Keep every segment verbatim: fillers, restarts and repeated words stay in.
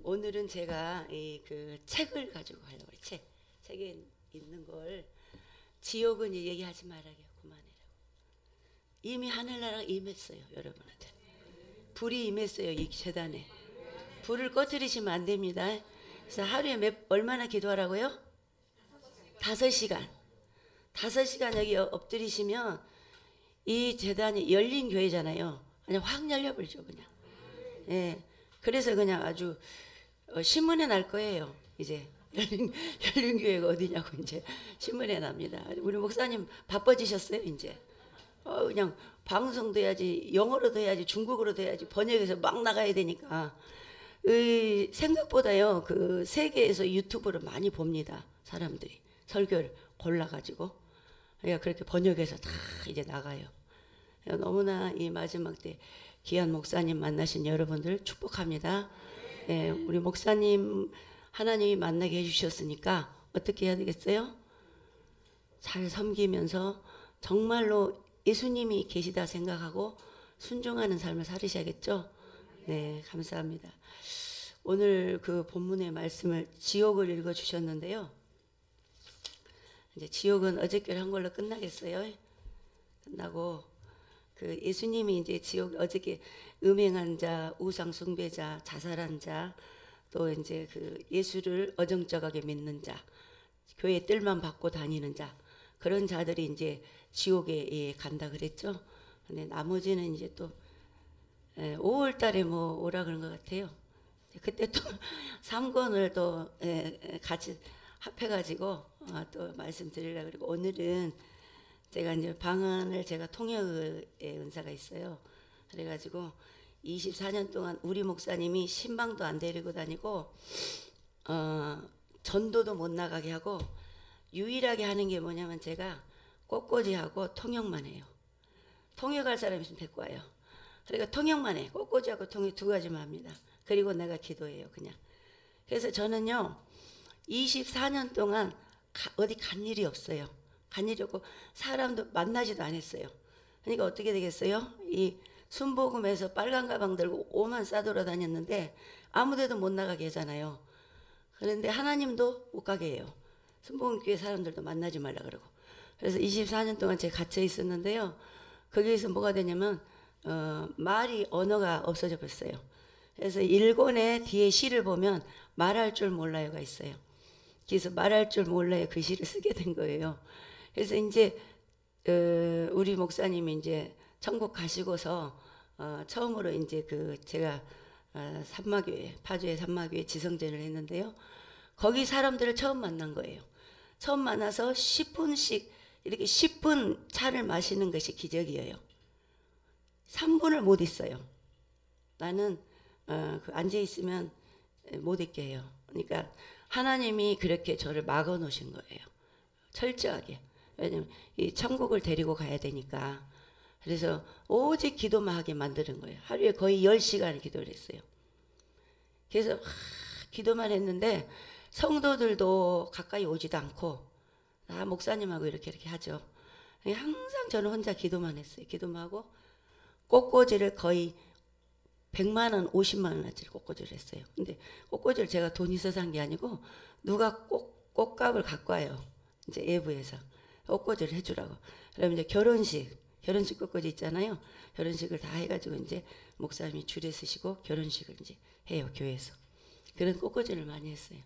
오늘은 제가 이 그 책을 가지고 가려고 해요. 책. 책에 있는 걸 지옥은 얘기하지 말아요. 그만해라고. 이미 하늘나라가 임했어요. 여러분한테. 불이 임했어요. 이 재단에. 불을 꺼뜨리시면 안 됩니다. 그래서 하루에 몇, 얼마나 기도하라고요? 다섯 시간. 다섯 시간 여기 엎드리시면 이 재단이 열린 교회잖아요. 그냥 확 열려버리죠. 그냥. 예. 그래서 그냥 아주 어, 신문에 날 거예요. 이제 열린, 열린 교회가 어디냐고 이제 신문에 납니다. 우리 목사님 바빠지셨어요 이제. 어, 그냥 방송도 해야지, 영어로도 해야지, 중국어로도 해야지, 번역해서 막 나가야 되니까. 의, 생각보다요 그 세계에서 유튜브를 많이 봅니다. 사람들이 설교를 골라가지고 그러니까 그렇게 번역해서 다 이제 나가요. 너무나 이 마지막 때 귀한 목사님 만나신 여러분들 축복합니다. 예, 우리 목사님 하나님이 만나게 해주셨으니까 어떻게 해야 되겠어요? 잘 섬기면서 정말로 예수님이 계시다 생각하고 순종하는 삶을 살으셔야겠죠? 네, 감사합니다. 오늘 그 본문의 말씀을 지옥을 읽어 주셨는데요. 이제 지옥은 어저께 한 걸로 끝나겠어요? 끝나고 그 예수님이 이제 지옥 어저께 음행한 자, 우상 숭배자, 자살한 자, 또 이제 그 예수를 어정쩡하게 믿는 자, 교회 뜰만 받고 다니는 자, 그런 자들이 이제 지옥에 예, 간다 그랬죠. 근데 나머지는 이제 또 예, 오월 달에 뭐 오라 그런 것 같아요. 그때 또 삼 권을 또 예, 같이 합해가지고 어, 또 말씀드리려고 그리고 오늘은 제가 이제 방언을 제가 통역의 은사가 있어요. 그래가지고 이십사 년 동안 우리 목사님이 신방도 안 데리고 다니고 어, 전도도 못 나가게 하고 유일하게 하는 게 뭐냐면 제가 꽃꽂이하고 통역만 해요. 통역할 사람 있으면 데리고 와요. 그러니까 통역만 해. 꽃꽂이하고 통역 두 가지만 합니다. 그리고 내가 기도해요. 그냥. 그래서 저는요 이십사 년 동안 가, 어디 간 일이 없어요. 간 일이 없고 사람도 만나지도 않았어요. 그러니까 어떻게 되겠어요? 이 순복음에서 빨간 가방 들고 오만 싸돌아 다녔는데 아무데도 못 나가게 하잖아요. 그런데 하나님도 못 가게 해요. 순복음교회 사람들도 만나지 말라 그러고. 그래서 이십사 년 동안 제가 갇혀 있었는데요. 거기에서 뭐가 되냐면 어, 말이 언어가 없어져 버렸어요. 그래서 일권의 뒤에 시를 보면 말할 줄 몰라요가 있어요. 그래서 말할 줄 몰라요 그 시를 쓰게 된 거예요. 그래서 이제 어, 우리 목사님이 이제 천국 가시고서 어, 처음으로 이제 그 제가 어, 산마교회 파주의 산마교회 지성전을 했는데요. 거기 사람들을 처음 만난 거예요. 처음 만나서 십 분씩 이렇게 십 분 차를 마시는 것이 기적이에요. 삼 분을 못 있어요. 나는 어, 그 앉아 있으면 못 있게 해요. 그러니까 하나님이 그렇게 저를 막아 놓으신 거예요. 철저하게. 왜냐면 이 천국을 데리고 가야 되니까. 그래서 오직 기도만 하게 만드는 거예요. 하루에 거의 열 시간을 기도를 했어요. 그래서 하, 기도만 했는데 성도들도 가까이 오지도 않고 다 목사님하고 이렇게 이렇게 하죠. 항상 저는 혼자 기도만 했어요. 기도만 하고 꽃꽂이를 거의 백만 원, 오십만 원어치를 꽃꽂이를 했어요. 근데 꽃꽂이를 제가 돈 있어서 한 게 아니고 누가 꽃, 꽃값을 갖고 와요. 이제 외부에서 꽃꽂이를 해주라고. 그러면 이제 결혼식, 결혼식 꽃꽂이 있잖아요. 결혼식을 다 해가지고 이제 목사님이 줄에 서시고 결혼식을 이제 해요. 교회에서. 그런 꽃꽂이를 많이 했어요.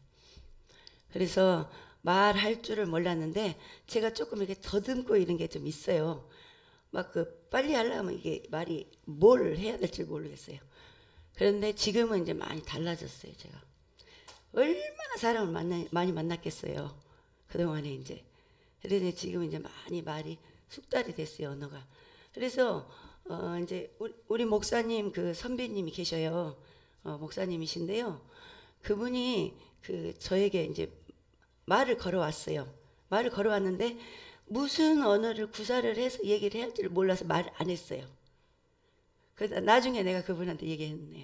그래서 말할 줄을 몰랐는데 제가 조금 이렇게 더듬고 이런 게 좀 있어요. 막 그 빨리 하려면 이게 말이 뭘 해야 될지 모르겠어요. 그런데 지금은 이제 많이 달라졌어요. 제가 얼마나 사람을 만나, 많이 만났겠어요. 그동안에 이제. 그래서 지금 이제 많이 말이 숙달이 됐어요. 언어가. 그래서 어 이제 우리, 우리 목사님 그 선배님이 계셔요. 어 목사님이신데요. 그분이 그 저에게 이제 말을 걸어왔어요. 말을 걸어왔는데 무슨 언어를 구사를 해서 얘기를 해야 할지를 몰라서 말을 안 했어요. 그래서 나중에 내가 그분한테 얘기했네요.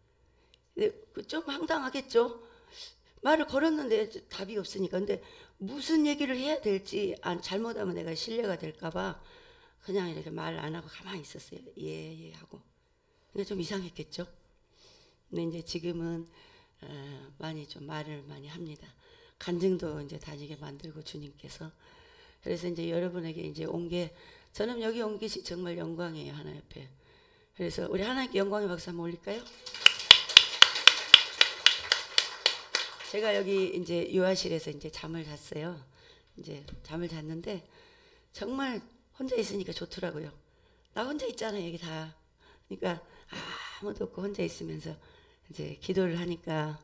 좀 황당하겠죠? 말을 걸었는데 답이 없으니까. 근데 무슨 얘기를 해야 될지 안 잘못하면 내가 신뢰가 될까봐 그냥 이렇게 말 안 하고 가만히 있었어요. 예, 예 하고. 근데 좀 이상했겠죠? 근데 이제 지금은 어, 많이 좀 말을 많이 합니다. 간증도 이제 다니게 만들고 주님께서. 그래서 이제 여러분에게 이제 온 게, 저는 여기 온 것이 정말 영광이에요, 하나님 앞에. 그래서 우리 하나님께 영광의 박수 한번 올릴까요? 제가 여기 이제 요아실에서 이제 잠을 잤어요. 이제 잠을 잤는데 정말 혼자 있으니까 좋더라고요. 나 혼자 있잖아요, 여기 다. 그러니까 아무도 없고 혼자 있으면서 이제 기도를 하니까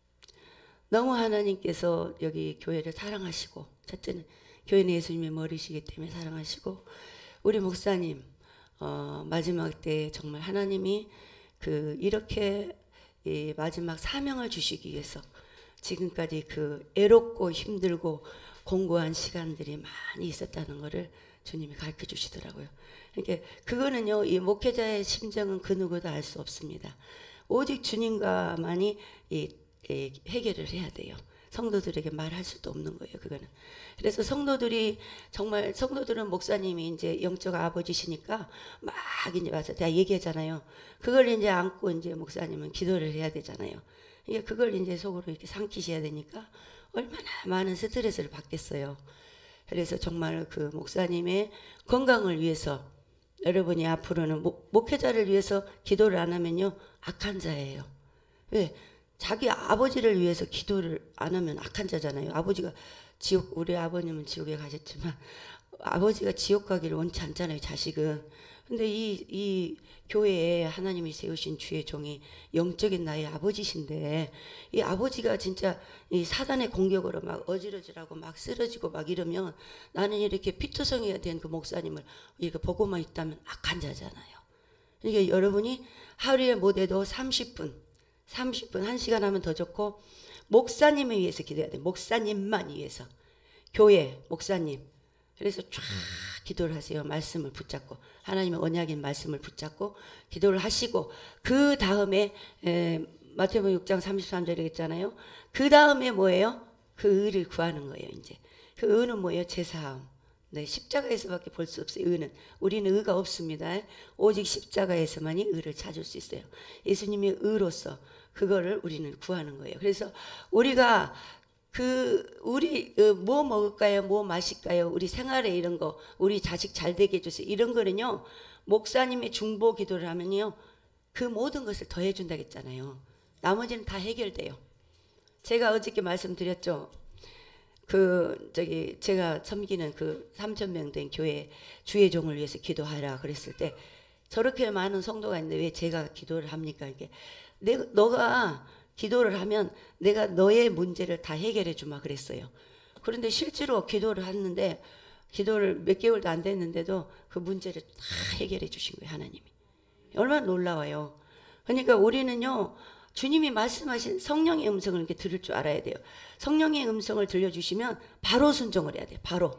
너무 하나님께서 여기 교회를 사랑하시고, 첫째는 교회는 예수님의 머리시기 때문에 사랑하시고, 우리 목사님 어, 마지막 때 정말 하나님이 그 이렇게 이 마지막 사명을 주시기 위해서 지금까지 그 애롭고 힘들고 공고한 시간들이 많이 있었다는 것을 주님이 가르쳐 주시더라고요. 그러니까 그거는요, 이 목회자의 심정은 그 누구도 알 수 없습니다. 오직 주님과만이 이, 이 해결을 해야 돼요. 성도들에게 말할 수도 없는 거예요, 그거는. 그래서 성도들이 정말, 성도들은 목사님이 이제 영적 아버지시니까 막 이제 와서 내가 얘기하잖아요. 그걸 이제 안고 이제 목사님은 기도를 해야 되잖아요. 이게 그걸 이제 속으로 이렇게 삼키셔야 되니까 얼마나 많은 스트레스를 받겠어요. 그래서 정말 그 목사님의 건강을 위해서, 여러분이 앞으로는 목, 목회자를 위해서 기도를 안 하면요, 악한 자예요. 왜? 자기 아버지를 위해서 기도를 안 하면 악한 자잖아요. 아버지가 지옥, 우리 아버님은 지옥에 가셨지만 아버지가 지옥 가기를 원치 않잖아요, 자식은. 근데 이, 이 교회에 하나님이 세우신 주의 종이 영적인 나의 아버지신데, 이 아버지가 진짜 이 사단의 공격으로 막 어지러지라고 막 쓰러지고 막 이러면, 나는 이렇게 피투성이가 된 그 목사님을 이렇게 보고만 있다면 악한 자잖아요. 그러니까 여러분이 하루에 못해도 삼십 분, 삼십 분, 한 시간 하면 더 좋고, 목사님을 위해서 기도해야 돼. 목사님만 위해서. 교회, 목사님. 그래서 쫙 기도를 하세요. 말씀을 붙잡고, 하나님의 언약인 말씀을 붙잡고 기도를 하시고, 그 다음에 마태복음 육 장 삼십삼 절에 있잖아요. 그 다음에 뭐예요? 그 의를 구하는 거예요. 이제 그 의는 뭐예요? 제사함. 네, 십자가에서밖에 볼 수 없어요. 의는. 우리는 의가 없습니다. 오직 십자가에서만이 의를 찾을 수 있어요. 예수님의 의로서 그거를 우리는 구하는 거예요. 그래서 우리가 그 우리 뭐 먹을까요? 뭐 마실까요? 우리 생활에 이런 거, 우리 자식 잘 되게 해주세요. 이런 거는요, 목사님의 중보 기도를 하면요, 그 모든 것을 더해 준다고 했잖아요. 나머지는 다 해결돼요. 제가 어저께 말씀드렸죠. 그 저기 제가 섬기는 그 삼천 명 된 교회 주의 종을 위해서 기도하라 그랬을 때, 저렇게 많은 성도가 있는데 왜 제가 기도를 합니까? 이게 내가, 너가 기도를 하면 내가 너의 문제를 다 해결해 주마 그랬어요. 그런데 실제로 기도를 했는데, 기도를 몇 개월도 안 됐는데도 그 문제를 다 해결해 주신 거예요, 하나님이. 얼마나 놀라워요. 그러니까 우리는요, 주님이 말씀하신 성령의 음성을 이렇게 들을 줄 알아야 돼요. 성령의 음성을 들려주시면 바로 순종을 해야 돼요. 바로.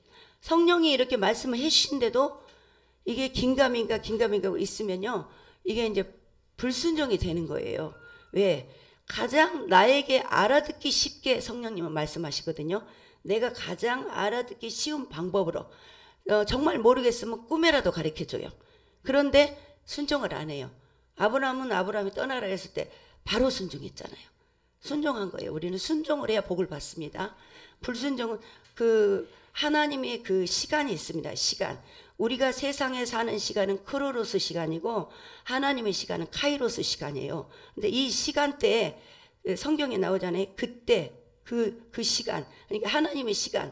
성령이 이렇게 말씀을 해주신데도 이게 긴가민가 긴가민가 있으면요, 이게 이제 불순종이 되는 거예요. 왜? 가장 나에게 알아듣기 쉽게 성령님은 말씀하시거든요. 내가 가장 알아듣기 쉬운 방법으로, 어, 정말 모르겠으면 꿈에라도 가르쳐줘요. 그런데 순종을 안 해요. 아브라함은 아브라함이 떠나라 했을 때 바로 순종했잖아요. 순종한 거예요. 우리는 순종을 해야 복을 받습니다. 불순종은 그 하나님의 그 시간이 있습니다. 시간. 우리가 세상에 사는 시간은 크로노스 시간이고, 하나님의 시간은 카이로스 시간이에요. 근데 이 시간대에 성경에 나오잖아요. 그때 그, 그 시간, 그러니까 하나님의 시간,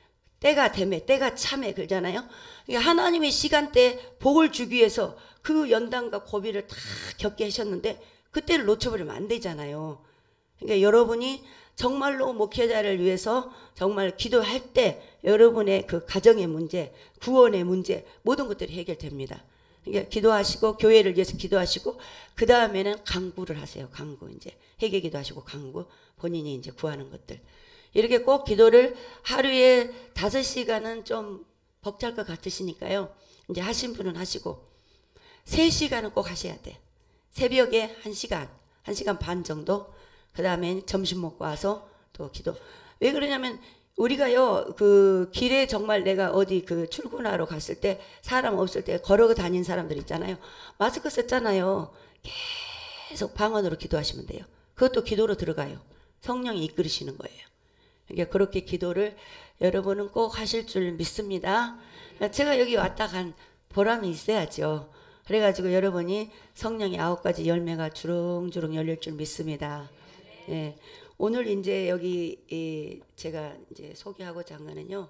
때가 되매, 때가 참에 그러잖아요. 그러니까 하나님의 시간대에 복을 주기 위해서 그 연단과 고비를 다 겪게 하셨는데, 그때를 놓쳐버리면 안 되잖아요. 그러니까 여러분이 정말로 목회자를 위해서 정말 기도할 때 여러분의 그 가정의 문제, 구원의 문제, 모든 것들이 해결됩니다. 그러니까 기도하시고, 교회를 위해서 기도하시고, 그 다음에는 강구를 하세요. 강구. 이제 회개 기도하시고 강구, 본인이 이제 구하는 것들. 이렇게 꼭 기도를 하루에 다섯 시간은 좀 벅찰 것 같으시니까요, 이제 하신 분은 하시고, 세 시간은 꼭 하셔야 돼. 새벽에 한 시간, 한 시간 반 정도, 그 다음에 점심 먹고 와서 또 기도. 왜 그러냐면, 우리가요, 그 길에 정말 내가 어디 그 출근하러 갔을 때, 사람 없을 때 걸어 다니는 사람들 있잖아요. 마스크 썼잖아요. 계속 방언으로 기도하시면 돼요. 그것도 기도로 들어가요. 성령이 이끌으시는 거예요. 그러니까 그렇게 기도를 여러분은 꼭 하실 줄 믿습니다. 제가 여기 왔다 간 보람이 있어야죠. 그래가지고 여러분이 성령의 아홉 가지 열매가 주렁주렁 열릴 줄 믿습니다. 예. 오늘 이제 여기 이 제가 이제 소개하고자 한 거는요.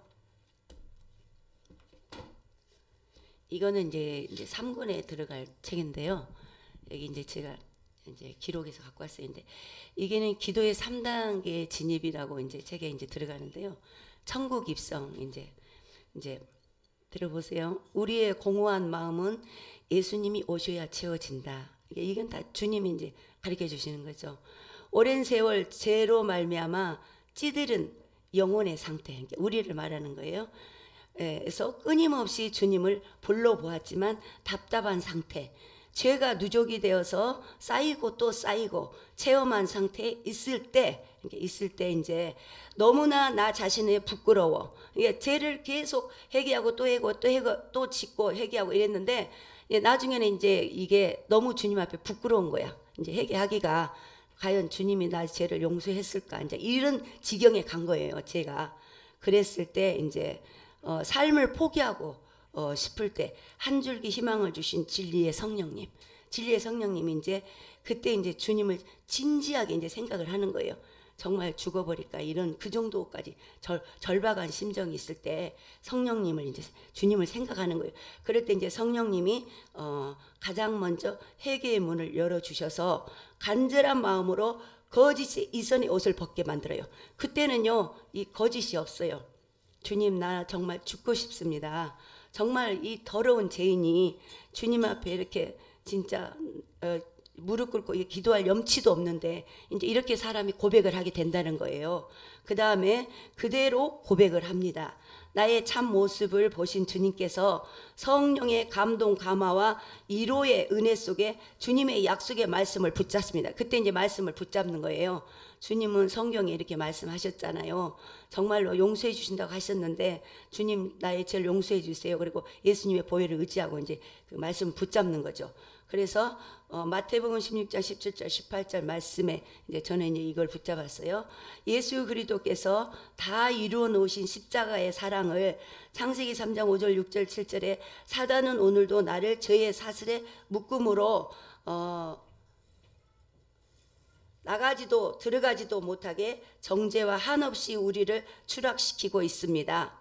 이거는 이제 이제 삼 권에 들어갈 책인데요. 여기 이제 제가 이제 기록해서 갖고 왔어요. 근데 이게는 기도의 삼 단계 진입이라고 이제 책에 이제 들어가는데요. 천국 입성 이제 이제 들어보세요. 우리의 공허한 마음은 예수님이 오셔야 채워진다. 이건 다 주님이 이제 가르쳐 주시는 거죠. 오랜 세월 죄로 말미암아 찌들은 영혼의 상태, 우리를 말하는 거예요. 그래서 끊임없이 주님을 불러보았지만 답답한 상태, 죄가 누적이 되어서 쌓이고 또 쌓이고 체험한 상태에 있을 때, 있을 때 이제 너무나 나 자신이 부끄러워. 이게 죄를 계속 회개하고 또 해고 또 해고 또 짓고 회개하고 이랬는데 나중에는 이제 이게 너무 주님 앞에 부끄러운 거야. 이제 회개하기가 과연 주님이 나 죄를 용서했을까? 이제 이런 지경에 간 거예요. 제가 그랬을 때 이제 어, 삶을 포기하고 어, 싶을 때 한 줄기 희망을 주신 진리의 성령님, 진리의 성령님이 이제 그때 이제 주님을 진지하게 이제 생각을 하는 거예요. 정말 죽어버릴까 이런 그 정도까지 절, 절박한 심정이 있을 때 성령님을 이제 주님을 생각하는 거예요. 그럴 때 이제 성령님이 어, 가장 먼저 회개의 문을 열어주셔서 간절한 마음으로 거짓의 이선의 옷을 벗게 만들어요. 그때는요 이 거짓이 없어요. 주님 나 정말 죽고 싶습니다. 정말 이 더러운 죄인이 주님 앞에 이렇게 진짜 어, 무릎 꿇고 기도할 염치도 없는데 이제 이렇게 사람이 고백을 하게 된다는 거예요. 그 다음에 그대로 고백을 합니다. 나의 참 모습을 보신 주님께서 성령의 감동 감화와 위로의 은혜 속에 주님의 약속의 말씀을 붙잡습니다. 그때 이제 말씀을 붙잡는 거예요. 주님은 성경에 이렇게 말씀하셨잖아요. 정말로 용서해 주신다고 하셨는데 주님 나의 죄를 용서해 주세요. 그리고 예수님의 보혈을 의지하고 이제 그 말씀을 붙잡는 거죠. 그래서 어, 마태복음 십육 장 십칠 절 십팔 절 말씀에 이제 저는 이제 이걸 붙잡았어요. 예수 그리스도께서 다 이루어 놓으신 십자가의 사랑을 창세기 삼 장 오 절 육 절 칠 절에 사단은 오늘도 나를 죄의 사슬에 묶음으로 어, 나가지도 들어가지도 못하게 정죄와 한없이 우리를 추락시키고 있습니다.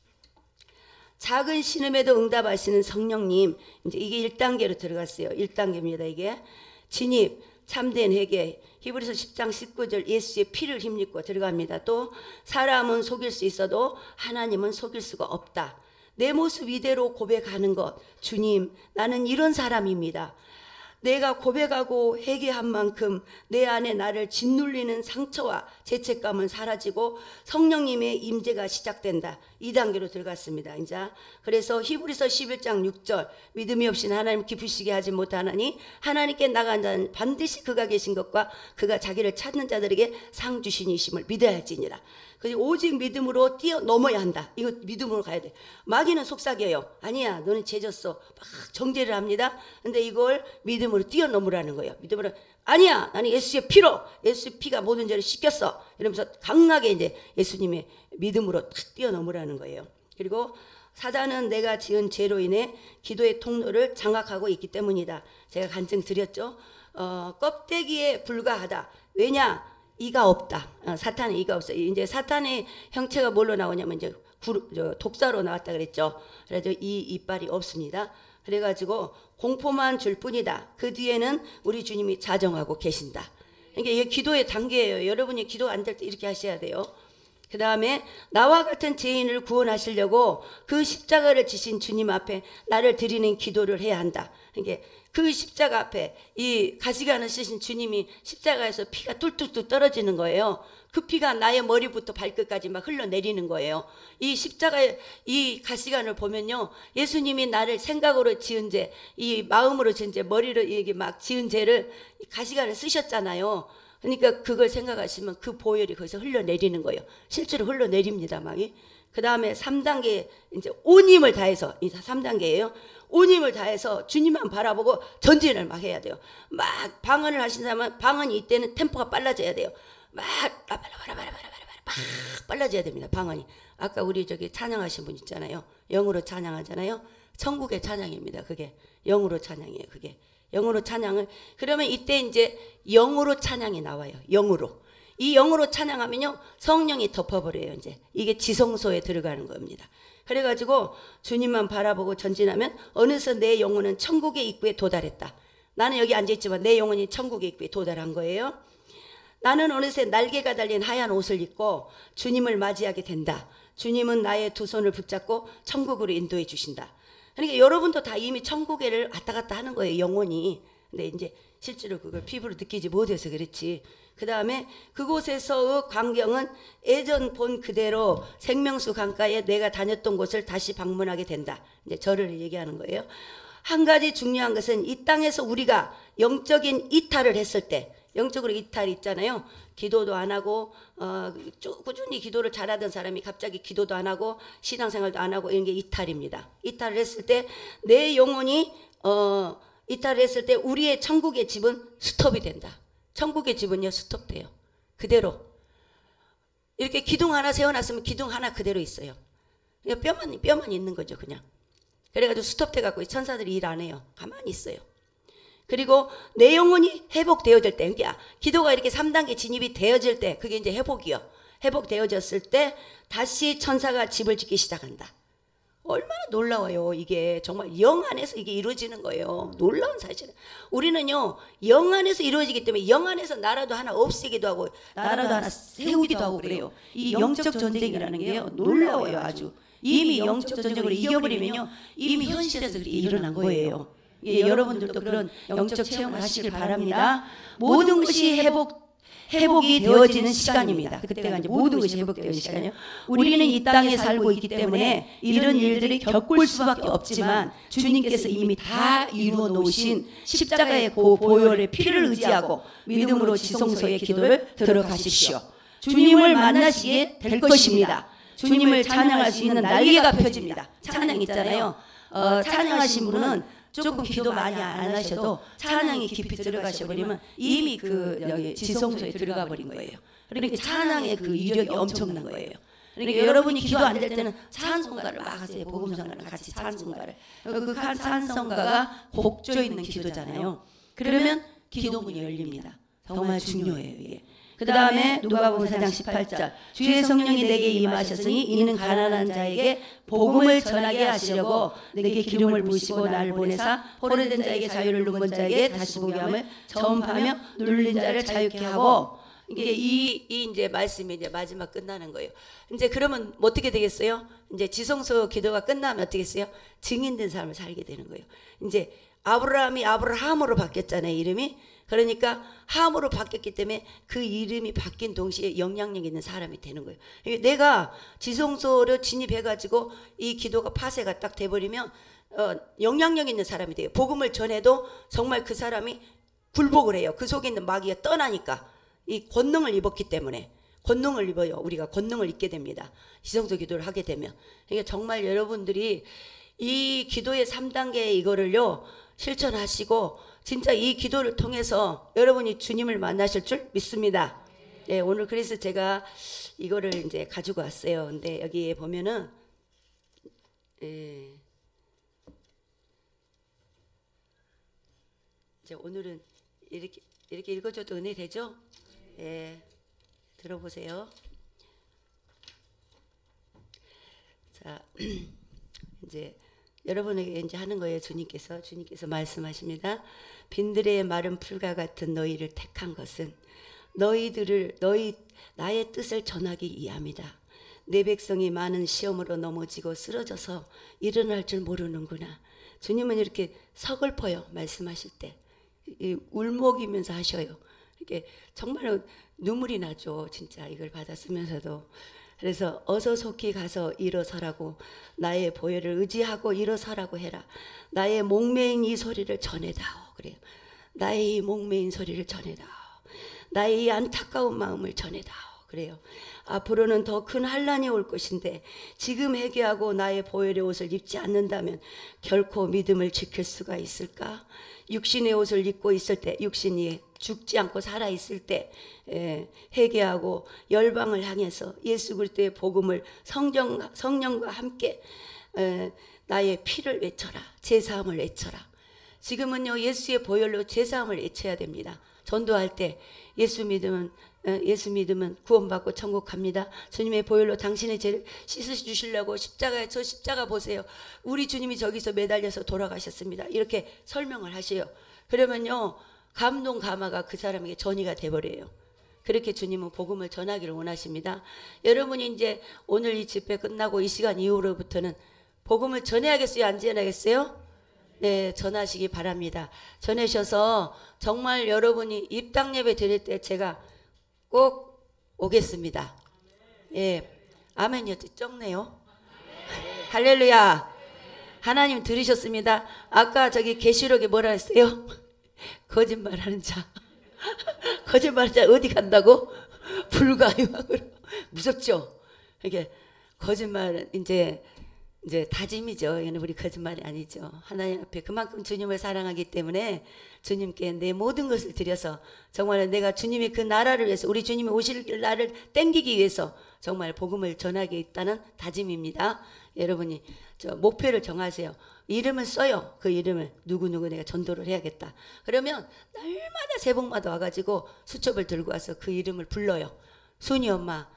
작은 신음에도 응답하시는 성령님, 이제 이게 일 단계로 들어갔어요. 일 단계입니다. 이게 진입, 참된 회개, 히브리서 십 장 십구 절 예수의 피를 힘입고 들어갑니다. 또 사람은 속일 수 있어도 하나님은 속일 수가 없다. 내 모습 이대로 고백하는 것, 주님 나는 이런 사람입니다. 내가 고백하고 회개한 만큼 내 안에 나를 짓눌리는 상처와 죄책감은 사라지고 성령님의 임재가 시작된다. 이 단계로 들어갔습니다. 이제 그래서 히브리서 십일 장 육 절 믿음이 없이는 하나님 기쁘시게 하지 못하나니 하나님께 나간 자는 반드시 그가 계신 것과 그가 자기를 찾는 자들에게 상 주신이심을 믿어야 할지니라. 오직 믿음으로 뛰어넘어야 한다. 이거 믿음으로 가야 돼. 마귀는 속삭여요. 아니야 너는 죄졌어. 막 정죄를 합니다. 근데 이걸 믿음으로 뛰어넘으라는 거예요. 믿음으로 아니야 나는 예수의 피로 예수의 피가 모든 죄를 씻겼어. 이러면서 강하게 이제 예수님의 믿음으로 탁 뛰어넘으라는 거예요. 그리고 사단은 내가 지은 죄로 인해 기도의 통로를 장악하고 있기 때문이다. 제가 간증 드렸죠. 어, 껍데기에 불과하다. 왜냐? 이가 없다. 어, 사탄은 이가 없어. 이제 사탄의 형체가 뭘로 나오냐면 이제 구, 저, 독사로 나왔다 그랬죠. 그래서 이 이빨이 없습니다. 그래가지고 공포만 줄 뿐이다. 그 뒤에는 우리 주님이 자정하고 계신다. 그러니까 이게 기도의 단계예요. 여러분이 기도 안 될 때 이렇게 하셔야 돼요. 그 다음에 나와 같은 죄인을 구원하시려고 그 십자가를 지신 주님 앞에 나를 드리는 기도를 해야 한다. 그러니까 그 십자가 앞에 이 가시관을 쓰신 주님이 십자가에서 피가 뚝뚝뚝 떨어지는 거예요. 그 피가 나의 머리부터 발끝까지 막 흘러내리는 거예요. 이 십자가의 이 가시관을 보면요, 예수님이 나를 생각으로 지은 죄, 이 마음으로 지은 죄, 머리로 이게 막 지은 죄를 가시관을 쓰셨잖아요. 그러니까 그걸 생각하시면 그 보혈이 거기서 흘러내리는 거예요. 실제로 흘러내립니다. 막. 그 다음에 삼 단계 이제 온 힘을 다해서, 이 삼 단계예요. 온 힘을 다해서 주님만 바라보고 전진을 막 해야 돼요. 막 방언을 하신 사람은 방언이 이때는 템포가 빨라져야 돼요. 막 라바라바라바라바라바라 막 빨라져야 됩니다. 방언이. 아까 우리 저기 찬양하신 분 있잖아요. 영으로 찬양하잖아요. 천국의 찬양입니다. 그게 영으로 찬양이에요. 그게 영으로 찬양을, 그러면 이때 이제 영으로 찬양이 나와요. 영으로. 이 영으로 찬양하면요 성령이 덮어버려요. 이제 이게 지성소에 들어가는 겁니다. 그래가지고 주님만 바라보고 전진하면 어느새 내 영혼은 천국의 입구에 도달했다. 나는 여기 앉아있지만 내 영혼이 천국의 입구에 도달한 거예요. 나는 어느새 날개가 달린 하얀 옷을 입고 주님을 맞이하게 된다. 주님은 나의 두 손을 붙잡고 천국으로 인도해 주신다. 그러니까 여러분도 다 이미 천국에를 왔다 갔다 하는 거예요. 영혼이. 근데 이제 실제로 그걸 피부로 느끼지 못해서 그렇지. 그 다음에 그곳에서의 광경은 예전 본 그대로 생명수 강가에 내가 다녔던 곳을 다시 방문하게 된다. 이제 저를 얘기하는 거예요. 한 가지 중요한 것은 이 땅에서 우리가 영적인 이탈을 했을 때, 영적으로 이탈이 있잖아요. 기도도 안 하고 어, 꾸준히 기도를 잘하던 사람이 갑자기 기도도 안 하고 신앙생활도 안 하고 이런 게 이탈입니다. 이탈을 했을 때 내 영혼이 어, 이탈을 했을 때 우리의 천국의 집은 스톱이 된다. 천국의 집은요 스톱돼요. 그대로 이렇게 기둥 하나 세워놨으면 기둥 하나 그대로 있어요. 그냥 뼈만 뼈만 있는 거죠 그냥. 그래가지고 스톱돼 갖고 천사들이 일 안 해요. 가만히 있어요. 그리고 내 영혼이 회복되어질 때, 그러니까 기도가 이렇게 삼 단계 진입이 되어질 때, 그게 이제 회복이요. 회복되어졌을 때 다시 천사가 집을 짓기 시작한다. 얼마나 놀라워요. 이게 정말 영 안에서 이게 이루어지는 거예요. 놀라운 사실은. 우리는요 영 안에서 이루어지기 때문에 영 안에서 나라도 하나 없애기도 하고 나라도 하나 세우기도 하고 그래요. 이 영적 전쟁이라는 게요 놀라워요. 아주 이미 영적 전쟁으로 이겨버리면요 이미 현실에서 그렇게 일어난 거예요. 예, 여러분들도 그런 영적 체험을 하시길 바랍니다. 모든 것이 회복 회복이 되어지는 시간입니다. 그때가 이제 모든 것이 회복되는 시간이에요. 우리는 이 땅에 살고 있기 때문에 이런 일들이 겪을 수밖에 없지만 주님께서 이미 다 이루어 놓으신 십자가의 그 보혈의 피를 의지하고 믿음으로 지성소의 기도를 들어가십시오. 주님을 만나시게 될 것입니다. 주님을 찬양할 수 있는 날개가 펴집니다. 찬양 있잖아요. 어, 찬양하신 분은 조금 기도 많이 안 하셔도 찬양이 깊이 들어가셔 버리면 이미 그 여기 지성소에 들어가 버린 거예요. 그러니까 찬양의 그 위력이 엄청난 거예요. 그러니까 여러분이 기도 안 될 때는 찬송가를 막 하세요. 복음성가랑 같이 찬송가를. 그 찬송가가 곡조 있는 기도잖아요. 그러면 기도문이 열립니다. 정말 중요해요 이게. 그 다음에 누가복음 사 장 십팔 절 주의 성령이 내게 임하셨으니 이는 가난한 자에게 복음을 전하게 하시려고 내게 기름을 부으시고 나를 보내사 포로된 자에게 자유를 누군 자에게 다시 보게 함을 전파하며 눌린 자를 자유케 하고. 이게 이, 이 이제 말씀이 이제 마지막 끝나는 거예요. 이제 그러면 어떻게 되겠어요? 이제 지성소 기도가 끝나면 어떻게 했어요? 증인된 삶을 살게 되는 거예요. 이제 아브라함이 아브라함으로 바뀌었잖아요 이름이. 그러니까 함으로 바뀌었기 때문에 그 이름이 바뀐 동시에 영향력 있는 사람이 되는 거예요. 내가 지성소로 진입해가지고 이 기도가 파쇄가 딱 돼버리면 어, 영향력 있는 사람이 돼요. 복음을 전해도 정말 그 사람이 굴복을 해요. 그 속에 있는 마귀가 떠나니까. 이 권능을 입었기 때문에. 권능을 입어요. 우리가 권능을 입게 됩니다. 지성소 기도를 하게 되면. 그러니까 정말 여러분들이 이 기도의 삼 단계 이거를요 실천하시고 진짜 이 기도를 통해서 여러분이 주님을 만나실 줄 믿습니다. 네, 오늘 그래서 제가 이거를 이제 가지고 왔어요. 근데 여기에 보면은 예, 이제 오늘은 이렇게 이렇게 읽어줘도 은혜 되죠? 예, 들어보세요. 자, 이제 여러분에게 이제 하는 거예요. 주님께서 주님께서 말씀하십니다. 빈들의 마른 풀과 같은 너희를 택한 것은 너희들을 너희 나의 뜻을 전하기 위함이다. 내 백성이 많은 시험으로 넘어지고 쓰러져서 일어날 줄 모르는구나. 주님은 이렇게 서글퍼요. 말씀하실 때 울먹이면서 하셔요. 이렇게 정말 눈물이 나죠. 진짜 이걸 받았으면서도. 그래서 어서 속히 가서 일어서라고 나의 보혈을 의지하고 일어서라고 해라. 나의 목매인 이 소리를 전해다오. 그래요. 나의 이 목매인 소리를 전해다오. 나의 이 안타까운 마음을 전해다오. 그래요. 앞으로는 더 큰 환난이 올 것인데 지금 회개하고 나의 보혈의 옷을 입지 않는다면 결코 믿음을 지킬 수가 있을까? 육신의 옷을 입고 있을 때, 육신이 죽지 않고 살아 있을 때 에, 회개하고 열방을 향해서 예수 그리스도의 복음을 성령, 성령과 함께 에, 나의 피를 외쳐라, 제사함을 외쳐라. 지금은요 예수의 보혈로 제사함을 외쳐야 됩니다. 전도할 때 예수 믿으면 예수 믿으면 구원받고 천국 갑니다. 주님의 보혈로 당신의 죄를 씻으시려고 십자가에 저 십자가 보세요. 우리 주님이 저기서 매달려서 돌아가셨습니다. 이렇게 설명을 하세요. 그러면요 감동 감화가 그 사람에게 전이가 돼버려요. 그렇게 주님은 복음을 전하기를 원하십니다. 여러분이 이제 오늘 이 집회 끝나고 이 시간 이후로부터는 복음을 전해야겠어요? 안 전해야겠어요? 네, 전하시기 바랍니다. 전하셔서 정말 여러분이 입당 예배 드릴 때 제가 꼭 오겠습니다. 예, 아멘이요. 적네요. 할렐루야. 하나님 들으셨습니다. 아까 저기 계시록에 뭐라 했어요? 거짓말하는 자. 거짓말하는 자 어디 간다고? 불가유황으로. 무섭죠? 이게 거짓말 이제 이제 다짐이죠. 이거는 우리 거짓말이 아니죠. 하나님 앞에 그만큼 주님을 사랑하기 때문에 주님께 내 모든 것을 드려서 정말 내가 주님의 그 나라를 위해서 우리 주님이 오실 날을 땡기기 위해서 정말 복음을 전하겠다는 다짐입니다. 여러분이 저 목표를 정하세요. 이름을 써요. 그 이름을 누구누구 내가 전도를 해야겠다. 그러면 날마다 새벽마다 와가지고 수첩을 들고 와서 그 이름을 불러요. 순이 엄마,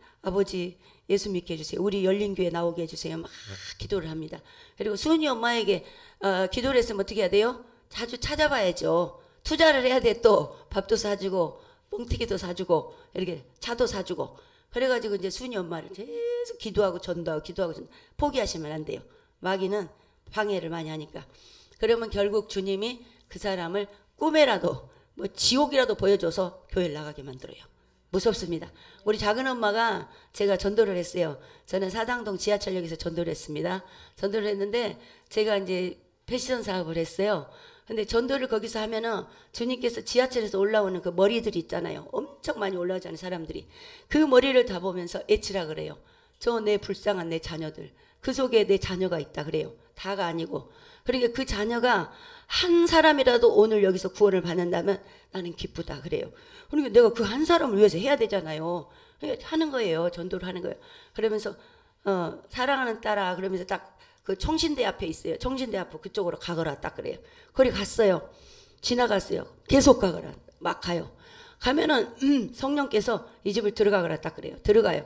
아버지 예수 믿게 해주세요. 우리 열린교회 나오게 해주세요. 막 기도를 합니다. 그리고 순이 엄마에게 어, 기도를 했으면 어떻게 해야 돼요? 자주 찾아봐야죠. 투자를 해야 돼. 또 밥도 사주고 뻥튀기도 사주고 이렇게 차도 사주고 그래가지고 이제 순이 엄마를 계속 기도하고 전도하고 기도하고 전도. 포기하시면 안 돼요. 마귀는 방해를 많이 하니까. 그러면 결국 주님이 그 사람을 꿈에라도 뭐 지옥이라도 보여줘서 교회를 나가게 만들어요. 무섭습니다. 우리 작은 엄마가 제가 전도를 했어요. 저는 사당동 지하철역에서 전도를 했습니다. 전도를 했는데 제가 이제 패션 사업을 했어요. 근데 전도를 거기서 하면은 주님께서 지하철에서 올라오는 그 머리들이 있잖아요. 엄청 많이 올라오잖아요, 사람들이. 그 머리를 다 보면서 애치라 그래요. 저 내 불쌍한 내 자녀들. 그 속에 내 자녀가 있다 그래요. 다가 아니고. 그러니까 그 자녀가 한 사람이라도 오늘 여기서 구원을 받는다면 나는 기쁘다 그래요. 그러니까 내가 그 한 사람을 위해서 해야 되잖아요. 하는 거예요. 전도를 하는 거예요. 그러면서 어, 사랑하는 딸아 그러면서 딱 그 청신대 앞에 있어요. 청신대 앞에 그쪽으로 가거라 딱 그래요. 거기 갔어요. 지나갔어요. 계속 가거라. 막 가요. 가면은 음, 성령께서 이 집을 들어가거라 딱 그래요. 들어가요.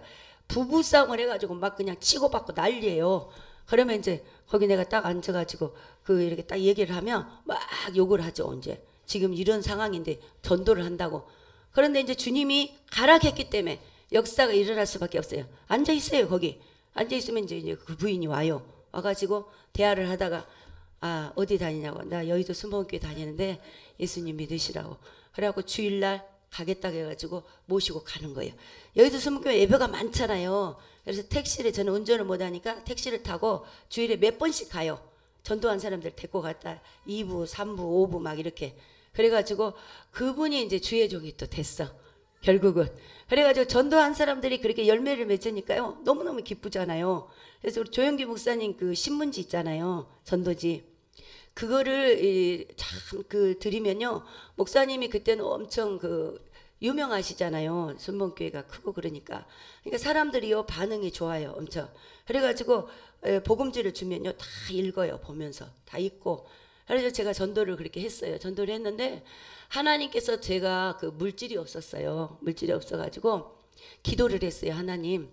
부부싸움을 해가지고 막 그냥 치고받고 난리예요. 그러면 이제 거기 내가 딱 앉아가지고 그 이렇게 딱 얘기를 하면 막 욕을 하죠. 이제 지금 이런 상황인데 전도를 한다고. 그런데 이제 주님이 가락했기 때문에 역사가 일어날 수밖에 없어요. 앉아 있어요. 거기 앉아 있으면 이제, 이제 그 부인이 와요. 와가지고 대화를 하다가 아 어디 다니냐고. 나 여의도 순복음교회 다니는데 예수님 믿으시라고. 그래갖고 주일날 가겠다 해가지고 모시고 가는 거예요. 여의도 순복음교회 예배가 많잖아요. 그래서 택시를 저는 운전을 못하니까 택시를 타고 주일에 몇 번씩 가요. 전도한 사람들 데리고 갔다 이 부, 삼 부, 오 부 막 이렇게. 그래가지고 그분이 이제 주의 종이 또 됐어. 결국은. 그래가지고 전도한 사람들이 그렇게 열매를 맺으니까요. 너무너무 기쁘잖아요. 그래서 우리 조영기 목사님 그 신문지 있잖아요. 전도지. 그거를 참 그 드리면요. 목사님이 그때는 엄청 그 유명하시잖아요. 순복음교회가 크고 그러니까. 그러니까 사람들이요 반응이 좋아요. 엄청. 그래가지고 복음지를 주면요 다 읽어요. 보면서 다 읽고. 그래서 제가 전도를 그렇게 했어요. 전도를 했는데 하나님께서 제가 그 물질이 없었어요. 물질이 없어가지고 기도를 했어요. 하나님,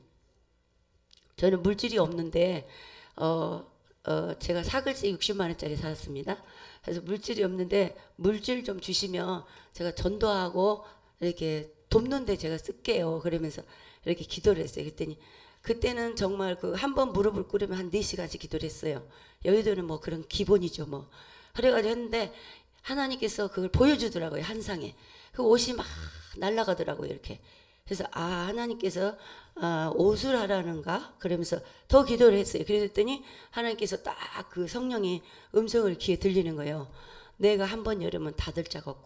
저는 물질이 없는데 어, 어 제가 사글세 육십만 원짜리 사왔습니다. 그래서 물질이 없는데 물질 좀 주시면 제가 전도하고 이렇게 돕는데 제가 쓸게요. 그러면서 이렇게 기도를 했어요. 그랬더니 그때는 정말 그 한 번 무릎을 꿇으면 한 네 시간씩 기도를 했어요. 여의도는 뭐 그런 기본이죠 뭐. 그래가지고 했는데 하나님께서 그걸 보여주더라고요. 한상에. 그 옷이 막 날아가더라고요. 이렇게. 그래서 아 하나님께서 아, 옷을 하라는가? 그러면서 더 기도를 했어요. 그랬더니 하나님께서 딱 그 성령이 음성을 귀에 들리는 거예요. 내가 한 번 열으면 닫을 자가 없고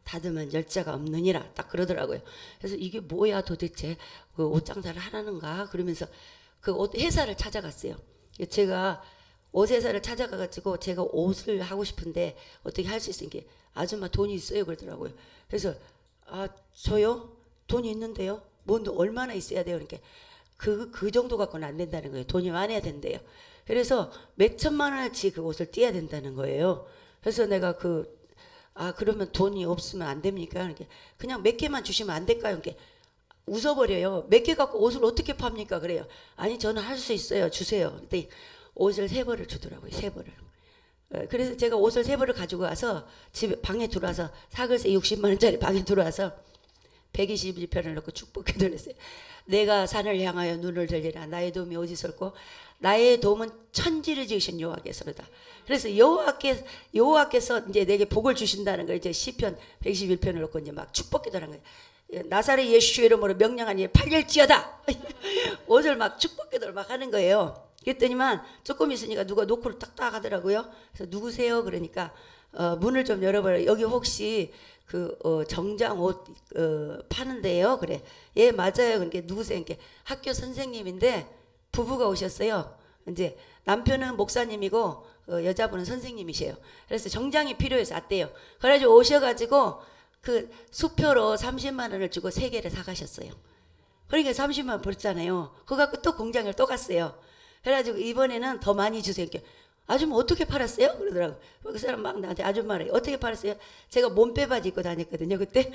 닫으면 열자가 없느니라 딱 그러더라고요. 그래서 이게 뭐야 도대체 그 옷 장사를 하라는가 그러면서 그 옷 회사를 찾아갔어요. 제가 옷 회사를 찾아가가지고 제가 옷을 하고 싶은데 어떻게 할 수 있으니까 아줌마 돈이 있어요 그러더라고요. 그래서 아 저요? 돈이 있는데요? 뭐 얼마나 있어야 돼요? 그러니까 그, 그 정도 갖고는 안 된다는 거예요. 돈이 많아야 된대요. 그래서 몇 천만 원어치 그 옷을 띄어야 된다는 거예요. 그래서 내가 그 아 그러면 돈이 없으면 안 됩니까? 그러니까 그냥 몇 개만 주시면 안 될까요? 그러니까 웃어버려요. 몇 개 갖고 옷을 어떻게 팝니까? 그래요. 아니 저는 할 수 있어요. 주세요. 그때 옷을 세 벌을 주더라고요. 세 벌을. 그래서 제가 옷을 세 벌을 가지고 와서 집에 방에 들어와서 사글세 육십만 원짜리 방에 들어와서 백이십일 편을 넣고 축복기도를 했어요. 내가 산을 향하여 눈을 들리라. 나의 도움이 어디서 올고 나의 도움은 천지를 지으신 여호와께서로다. 그래서 여호와께 여호와께서 이제 내게 복을 주신다는 걸 이제 시편 백이십일 편을 넣고 이제 막 축복기도하는 거예요. 나사렛 예수 이름으로 명령하니 팔릴지어다. 옷을 막 축복기도를 막 하는 거예요. 그랬더니만 조금 있으니까 누가 노크를 딱딱 하더라고요. 그래서 누구세요? 그러니까 어, 문을 좀 열어봐요. 여기 혹시 그 어, 정장 옷 어, 파는데요. 그래. 예 맞아요. 그러니까 누구세요? 그러니까 학교 선생님인데 부부가 오셨어요. 이제 남편은 목사님이고 어, 여자분은 선생님이세요. 그래서 정장이 필요해서 왔대요. 그래가지고 오셔가지고 그 수표로 삼십만 원을 주고 세 개를 사가셨어요. 그러니까 삼십만 원 벌었잖아요. 그거 갖고 또 공장을 또 갔어요. 그래가지고 이번에는 더 많이 주세요. 그러니까 아줌마 어떻게 팔았어요? 그러더라고. 그 사람 막 나한테 아줌마래 어떻게 팔았어요? 제가 몸빼바지 입고 다녔거든요 그때.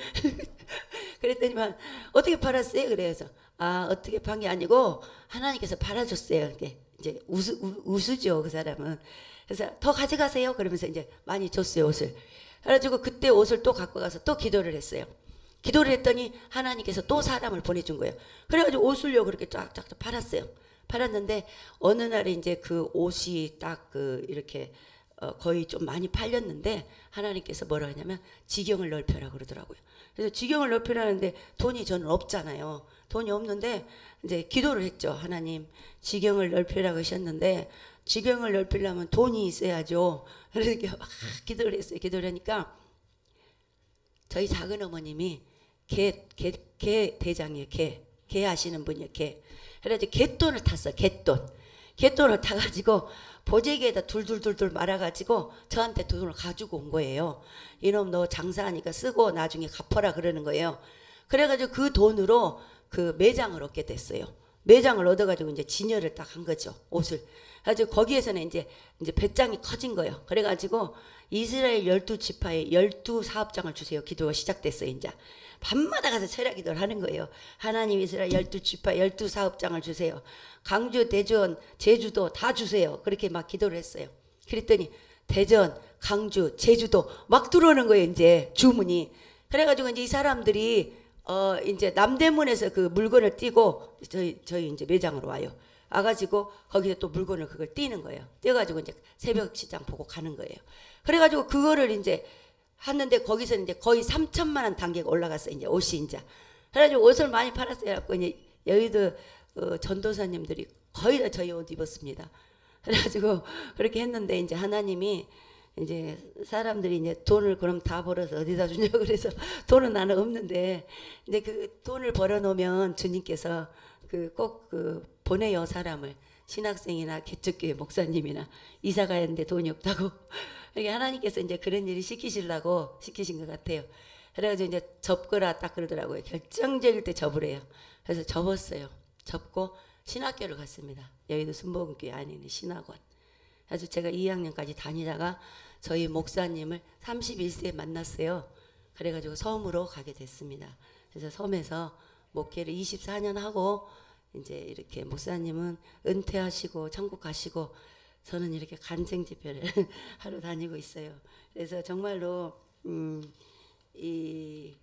그랬더니만 어떻게 팔았어요? 그래서 아 어떻게 판 게 아니고 하나님께서 팔아줬어요. 이렇게 이제 우수, 우, 우수죠 그 사람은. 그래서 더 가져가세요. 그러면서 이제 많이 줬어요 옷을. 그래가지고 그때 옷을 또 갖고 가서 또 기도를 했어요. 기도를 했더니 하나님께서 또 사람을 보내준 거예요. 그래가지고 옷을요 그렇게 쫙쫙 팔았어요. 팔았는데 어느 날 이제 그 옷이 딱 그 이렇게 어 거의 좀 많이 팔렸는데 하나님께서 뭐라 하냐면 지경을 넓혀라 그러더라고요. 그래서 지경을 넓히라는데 돈이 저는 없잖아요. 돈이 없는데 이제 기도를 했죠. 하나님 지경을 넓히라고 하셨는데 지경을 넓히려면 돈이 있어야죠. 그러니까 막 기도를 했어요. 기도를 하니까 저희 작은 어머님이 개, 개, 개 대장이에요. 개, 개 하시는 분이에요. 개. 그래가지고 갯돈을 탔어. 갯돈. 갯돈을 타가지고 보재기에다 둘둘둘둘 말아가지고 저한테 돈을 가지고 온 거예요. 이놈 너 장사하니까 쓰고 나중에 갚아라 그러는 거예요. 그래가지고 그 돈으로 그 매장을 얻게 됐어요. 매장을 얻어가지고 이제 진열을 딱 한 거죠. 옷을. 그래가지고 거기에서는 이제 이제 배짱이 커진 거예요. 그래가지고 이스라엘 열두 지파에 열두 사업장을 주세요. 기도가 시작됐어요. 이제. 밤마다 가서 철야 기도를 하는 거예요. 하나님 이스라엘 열두 지파 열두 사업장을 주세요. 강주, 대전, 제주도 다 주세요. 그렇게 막 기도를 했어요. 그랬더니 대전, 강주, 제주도 막 들어오는 거예요. 이제 주문이. 그래가지고 이제 이 사람들이 어 이제 남대문에서 그 물건을 띄고 저희 저희 이제 매장으로 와요. 와가지고 거기서 또 물건을 그걸 띄는 거예요. 띄어가지고 이제 새벽 시장 보고 가는 거예요. 그래가지고 그거를 이제 했는데 거기서 이제 거의 삼천만 원 단계가 올라갔어요. 이제 옷이 이제. 그래가지고 옷을 많이 팔았어요. 그래갖고 이제 여의도 어, 전도사님들이 거의 다 저희 옷 입었습니다. 그래가지고 그렇게 했는데 이제 하나님이 이제 사람들이 이제 돈을 그럼 다 벌어서 어디다 주냐고 그래서 돈은 나는 없는데 이제 그 돈을 벌어 놓으면 주님께서 그 꼭 그 보내요 사람을 신학생이나 개척교회 목사님이나 이사 가는데 돈이 없다고 이게 하나님께서 이제 그런 일을 시키시려고 시키신 것 같아요. 그래가지고 이제 접거라 딱 그러더라고요. 결정적일 때 접으래요. 그래서 접었어요. 접고 신학교를 갔습니다. 여의도 순복음교회 안에 있는 신학원. 그래서 제가 이 학년까지 다니다가 저희 목사님을 삼십일 세에 만났어요. 그래가지고 섬으로 가게 됐습니다. 그래서 섬에서 목회를 이십사 년 하고 이제 이렇게 목사님은 은퇴하시고 천국 가시고 저는 이렇게 간증 집회를 하러 다니고 있어요. 그래서 정말로 음, 이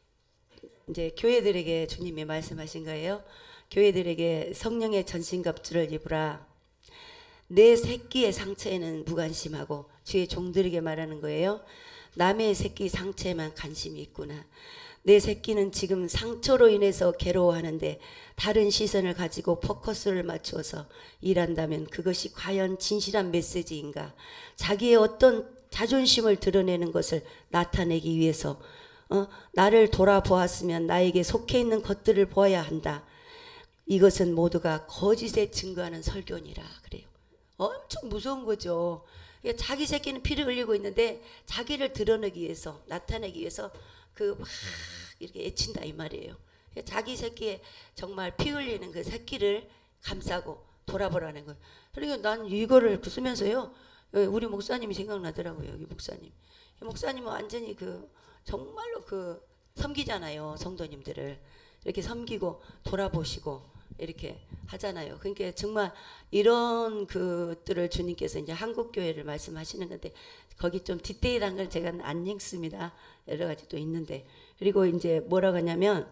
이제 교회들에게 주님이 말씀하신 거예요. 교회들에게 성령의 전신갑주를 입으라. 내 새끼의 상처에는 무관심하고 주의 종들에게 말하는 거예요. 남의 새끼 상처에만 관심이 있구나. 내 새끼는 지금 상처로 인해서 괴로워하는데 다른 시선을 가지고 포커스를 맞추어서 일한다면 그것이 과연 진실한 메시지인가? 자기의 어떤 자존심을 드러내는 것을 나타내기 위해서 어? 나를 돌아보았으면 나에게 속해 있는 것들을 보아야 한다. 이것은 모두가 거짓에 증거하는 설교니라 그래요. 엄청 무서운 거죠. 자기 새끼는 피를 흘리고 있는데 자기를 드러내기 위해서, 나타내기 위해서 그 막 이렇게 애친다 이 말이에요. 자기 새끼에 정말 피 흘리는 그 새끼를 감싸고 돌아보라는 거예요. 그러니까 난 이거를 쓰면서요, 우리 목사님이 생각나더라고요. 여기 목사님. 목사님은 완전히 그 정말로 그 섬기잖아요. 성도님들을 이렇게 섬기고 돌아보시고 이렇게 하잖아요. 그러니까 정말 이런 것들을 주님께서 이제 한국 교회를 말씀하시는 건데, 거기 좀 디테일한 걸 제가 안 읽습니다. 여러 가지 또 있는데, 그리고 이제 뭐라고 하냐면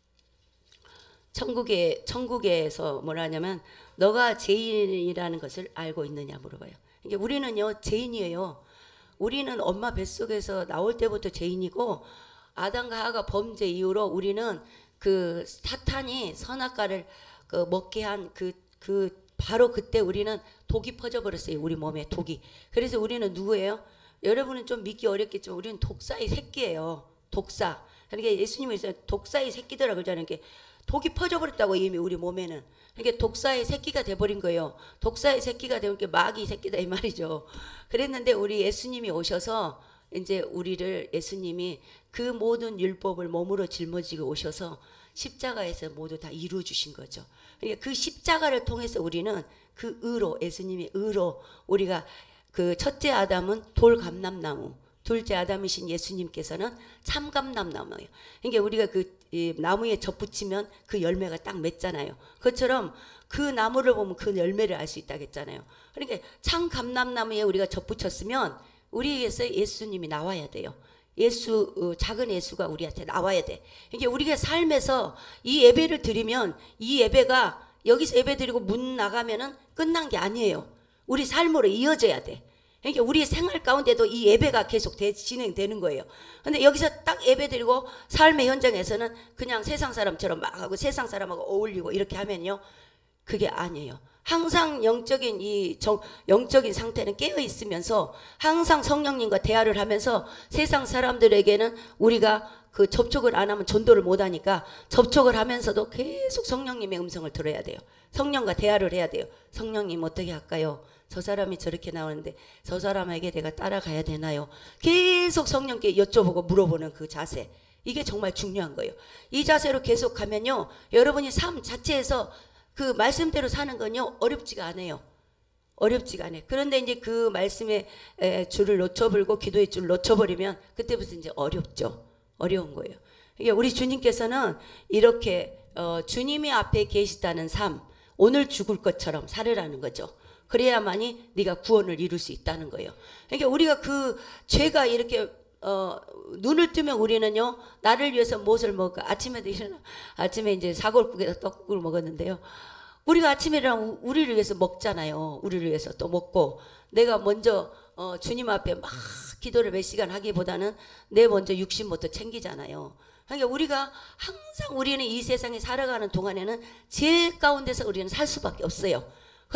천국에 천국에서 뭐라 하냐면 너가 죄인이라는 것을 알고 있느냐 물어봐요. 그러니까 우리는요 죄인이에요. 우리는 엄마 뱃속에서 나올 때부터 죄인이고, 아담과 하와가 범죄 이후로 우리는 그 사탄이 선악과를 그 먹게 한 그 그 바로 그때 우리는 독이 퍼져 버렸어요. 우리 몸에 독이. 그래서 우리는 누구예요? 여러분은 좀 믿기 어렵겠지만 우리는 독사의 새끼예요. 독사. 그러니까 예수님이 독사의 새끼들라 그러잖아요. 독이 퍼져 버렸다고 이미 우리 몸에는. 그러니까 독사의 새끼가 돼버린 거예요. 독사의 새끼가 되면 마귀 새끼다 이 말이죠. 그랬는데 우리 예수님이 오셔서 이제 우리를, 예수님이 그 모든 율법을 몸으로 짊어지고 오셔서 십자가에서 모두 다 이루어 주신 거죠. 그러니까 그 십자가를 통해서 우리는 그 의로, 예수님의 의로, 우리가 그 첫째 아담은 돌 감람나무, 둘째 아담이신 예수님께서는 참감람나무예요. 그러니까 우리가 그 이 나무에 접붙이면 그 열매가 딱 맺잖아요. 그것처럼 그 나무를 보면 그 열매를 알 수 있다고 했잖아요. 그러니까 참감람나무에 우리가 접붙였으면 우리에게서 예수님이 나와야 돼요. 예수, 어, 작은 예수가 우리한테 나와야 돼. 그러니까 우리가 삶에서 이 예배를 드리면 이 예배가 여기서 예배 드리고 문 나가면은 끝난 게 아니에요. 우리 삶으로 이어져야 돼. 그러니까 우리 생활 가운데도 이 예배가 계속 대, 진행되는 거예요. 근데 여기서 딱 예배 드리고 삶의 현장에서는 그냥 세상 사람처럼 막 하고 세상 사람하고 어울리고 이렇게 하면요, 그게 아니에요. 항상 영적인 이 정, 영적인 상태는 깨어 있으면서 항상 성령님과 대화를 하면서 세상 사람들에게는 우리가 그 접촉을 안 하면 전도를 못 하니까 접촉을 하면서도 계속 성령님의 음성을 들어야 돼요. 성령과 대화를 해야 돼요. 성령님 어떻게 할까요? 저 사람이 저렇게 나오는데 저 사람에게 내가 따라가야 되나요? 계속 성령께 여쭤보고 물어보는 그 자세, 이게 정말 중요한 거예요. 이 자세로 계속 가면요, 여러분이 삶 자체에서 그 말씀대로 사는 건요 어렵지가 않아요. 어렵지가 않아요. 그런데 이제 그 말씀의 줄을 놓쳐버리고 기도의 줄을 놓쳐버리면 그때부터 이제 어렵죠. 어려운 거예요. 그러니까 우리 주님께서는 이렇게 어, 주님이 앞에 계시다는 삶, 오늘 죽을 것처럼 살으라는 거죠. 그래야만이 네가 구원을 이룰 수 있다는 거예요. 그러니까 우리가 그 죄가 이렇게 어, 눈을 뜨면 우리는요, 나를 위해서 무엇을 먹을까? 아침에도 일어나, 아침에 이제 사골국에서 떡국을 먹었는데요. 우리가 아침에 일어나 우리를 위해서 먹잖아요. 우리를 위해서 또 먹고, 내가 먼저 어, 주님 앞에 막 기도를 몇 시간 하기보다는 내 먼저 육신부터 챙기잖아요. 그러니까 우리가 항상 우리는 이 세상에 살아가는 동안에는 죄 가운데서 우리는 살 수밖에 없어요.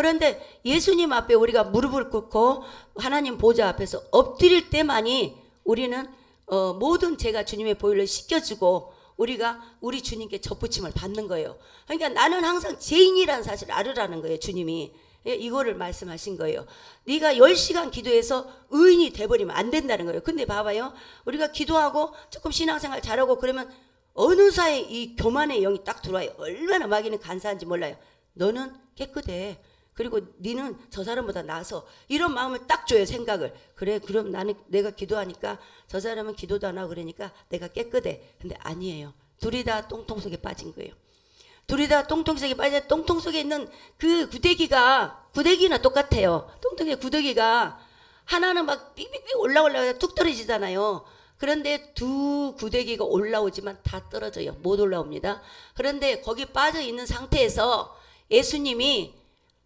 그런데 예수님 앞에 우리가 무릎을 꿇고 하나님 보좌 앞에서 엎드릴 때만이 우리는 어, 모든 죄가 주님의 보혈로 씻겨주고 우리가 우리 주님께 접붙임을 받는 거예요. 그러니까 나는 항상 죄인이라는 사실을 알으라는 거예요. 주님이 이거를 말씀하신 거예요. 네가 열 시간 기도해서 의인이 돼버리면 안 된다는 거예요. 근데 봐봐요, 우리가 기도하고 조금 신앙생활 잘하고 그러면 어느 사이에 이 교만의 영이 딱 들어와요. 얼마나 마귀는 간사한지 몰라요. 너는 깨끗해. 그리고 니는 저 사람보다 나아서, 이런 마음을 딱 줘요. 생각을. 그래, 그럼 나는 내가 기도하니까 저 사람은 기도도 안 하고 그러니까 내가 깨끗해. 근데 아니에요. 둘이 다 똥통 속에 빠진 거예요. 둘이 다 똥통 속에 빠져. 똥통 속에 있는 그 구데기가, 구데기나 똑같아요. 똥통의 구데기가 하나는 막 삑삑삑 올라올라 툭 떨어지잖아요. 그런데 두 구데기가 올라오지만 다 떨어져요. 못 올라옵니다. 그런데 거기 빠져 있는 상태에서 예수님이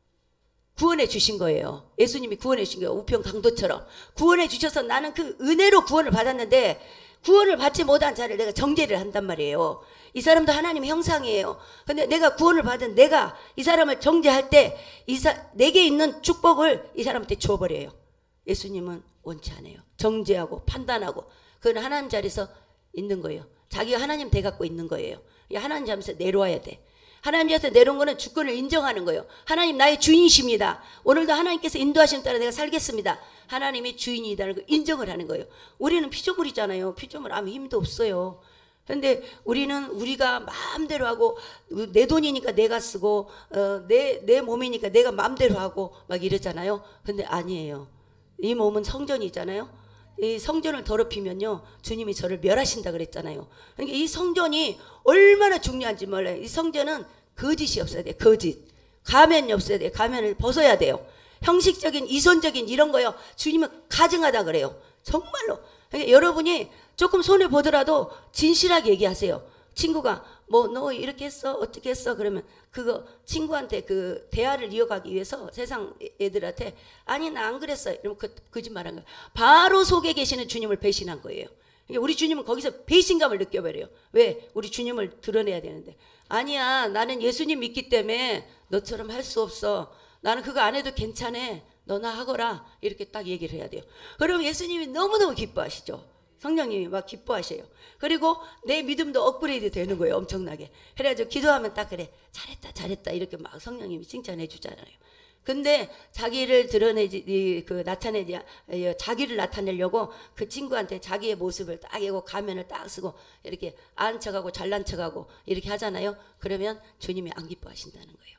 구원해 주신 거예요. 예수님이 구원해 주신 거예요. 우편 강도처럼 구원해 주셔서 나는 그 은혜로 구원을 받았는데, 구원을 받지 못한 자를 내가 정죄를 한단 말이에요. 이 사람도 하나님의 형상이에요. 근데 내가 구원을 받은 내가 이 사람을 정죄할 때 이 사, 내게 있는 축복을 이 사람한테 줘버려요. 예수님은 원치 않아요. 정죄하고 판단하고, 그건 하나님 자리에서 있는 거예요. 자기가 하나님 돼 갖고 있는 거예요. 하나님 잡에서 내려와야 돼. 하나님 잡에서 내려온 거는 주권을 인정하는 거예요. 하나님 나의 주인이십니다. 오늘도 하나님께서 인도하심 따라 내가 살겠습니다. 하나님이 주인이라는 걸 인정을 하는 거예요. 우리는 피조물이잖아요. 피조물 아무 힘도 없어요. 근데 우리는 우리가 마음대로 하고 내 돈이니까 내가 쓰고 어, 내, 내 몸이니까 내가 마음대로 하고 막 이러잖아요. 근데 아니에요. 이 몸은 성전이잖아요. 이 성전을 더럽히면요 주님이 저를 멸하신다 그랬잖아요. 그러니까 이 성전이 얼마나 중요한지 몰라요. 이 성전은 거짓이 없어야 돼요. 거짓. 가면이 없어야 돼요. 가면을 벗어야 돼요. 형식적인 이손적인 이런 거요 주님은 가증하다 그래요. 정말로. 그러니까 여러분이 조금 손해 보더라도 진실하게 얘기하세요. 친구가 뭐 너 이렇게 했어 어떻게 했어 그러면 그거 친구한테 그 대화를 이어가기 위해서 세상 애들한테 아니 나 안 그랬어 이러면 그 거짓말한 거예요. 바로 속에 계시는 주님을 배신한 거예요. 그러니까 우리 주님은 거기서 배신감을 느껴버려요. 왜? 우리 주님을 드러내야 되는데 아니야 나는 예수님 믿기 때문에 너처럼 할 수 없어. 나는 그거 안 해도 괜찮아. 너나 하거라. 이렇게 딱 얘기를 해야 돼요. 그럼 예수님이 너무너무 기뻐하시죠. 성령님이 막 기뻐하셔요. 그리고 내 믿음도 업그레이드 되는 거예요. 엄청나게. 그래가지고 기도하면 딱 그래. 잘했다 잘했다 이렇게 막 성령님이 칭찬해 주잖아요. 근데 자기를 드러내지 그 나타내지 자기를 나타내려고 그 친구한테 자기의 모습을 딱 하고 가면을 딱 쓰고 이렇게 안 척하고 잘난 척하고 이렇게 하잖아요. 그러면 주님이 안 기뻐하신다는 거예요.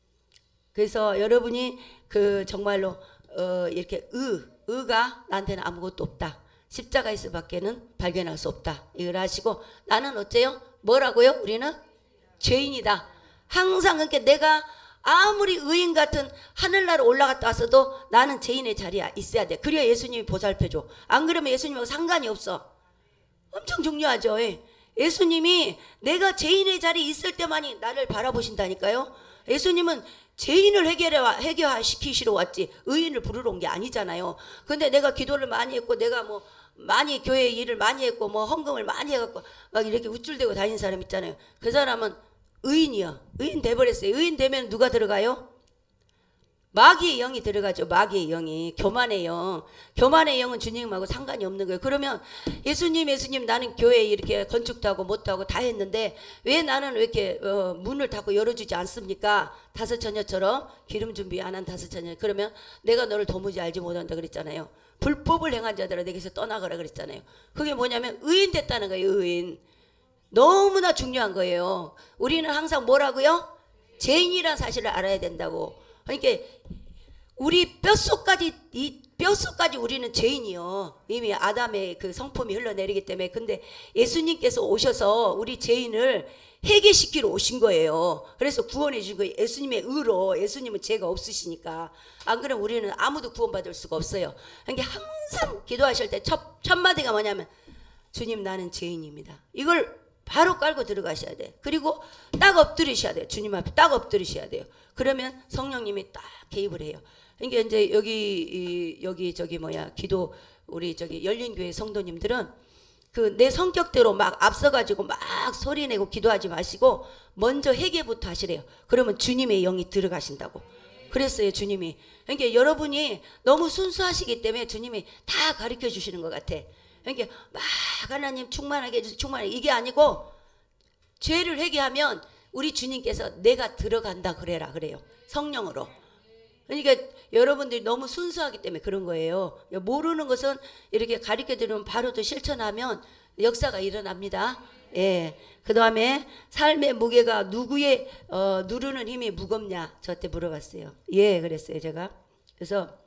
그래서 여러분이 그 정말로 어 이렇게 의 의가 나한테는 아무것도 없다. 십자가 있을 밖에는 발견할 수 없다. 이걸 아시고 나는 어째요? 뭐라고요? 우리는 죄인이다. 항상 그러니까 내가 아무리 의인 같은 하늘나라 올라갔다 왔어도 나는 죄인의 자리에 있어야 돼. 그래야 예수님이 보살펴줘. 안 그러면 예수님하고 상관이 없어. 엄청 중요하죠. 예. 예수님이 내가 죄인의 자리에 있을 때만이 나를 바라보신다니까요. 예수님은 죄인을 해결해, 해결시키시러 왔지 의인을 부르러 온 게 아니잖아요. 근데 내가 기도를 많이 했고 내가 뭐 많이 교회 일을 많이 했고 뭐 헌금을 많이 해갖고 막 이렇게 우쭐대고 다니는 사람 있잖아요. 그 사람은 의인이요. 의인 돼버렸어요. 의인 되면 누가 들어가요? 마귀의 영이 들어가죠. 마귀의 영이. 교만의 영. 교만의 영은 주님하고 상관이 없는 거예요. 그러면 예수님 예수님 나는 교회 이렇게 건축도 하고 못도 하고 다 했는데 왜 나는 왜 이렇게 어, 문을 닫고 열어주지 않습니까? 다섯 처녀처럼 기름 준비 안 한 다섯 처녀. 그러면 내가 너를 도무지 알지 못한다 그랬잖아요. 불법을 행한 자들아 내게서 떠나가라 그랬잖아요. 그게 뭐냐면 의인 됐다는 거예요. 의인. 너무나 중요한 거예요. 우리는 항상 뭐라고요? 죄인이라는 사실을 알아야 된다고. 그러니까 우리 뼛속까지 이 뼛속까지 우리는 죄인이요. 이미 아담의 그 성품이 흘러내리기 때문에. 근데 예수님께서 오셔서 우리 죄인을 해결시키러 오신 거예요. 그래서 구원해 주신 거예요. 예수님의 의로. 예수님은 죄가 없으시니까. 안 그러면 우리는 아무도 구원받을 수가 없어요. 그러니까 항상 기도하실 때 첫, 첫 마디가 뭐냐면 주님 나는 죄인입니다. 이걸 바로 깔고 들어가셔야 돼. 그리고 딱 엎드리셔야 돼요. 주님 앞에 딱 엎드리셔야 돼요. 그러면 성령님이 딱 개입을 해요. 그러니까 이제 여기 여기 저기 뭐야 기도 우리 저기 열린교회 성도님들은 그 내 성격대로 막 앞서가지고 막 소리내고 기도하지 마시고 먼저 회개부터 하시래요. 그러면 주님의 영이 들어가신다고. 그랬어요 주님이. 그러니까 여러분이 너무 순수하시기 때문에 주님이 다 가르쳐 주시는 것 같아. 그러니까 막 하나님 충만하게 해주세요. 충만하게 이게 아니고 죄를 회개하면 우리 주님께서 내가 들어간다 그래라 그래요. 성령으로. 그러니까 여러분들이 너무 순수하기 때문에 그런 거예요. 모르는 것은 이렇게 가르쳐 드리면 바로 또 실천하면 역사가 일어납니다. 예. 그 다음에 삶의 무게가 누구의 어, 누르는 힘이 무겁냐 저한테 물어봤어요. 예, 그랬어요 제가. 그래서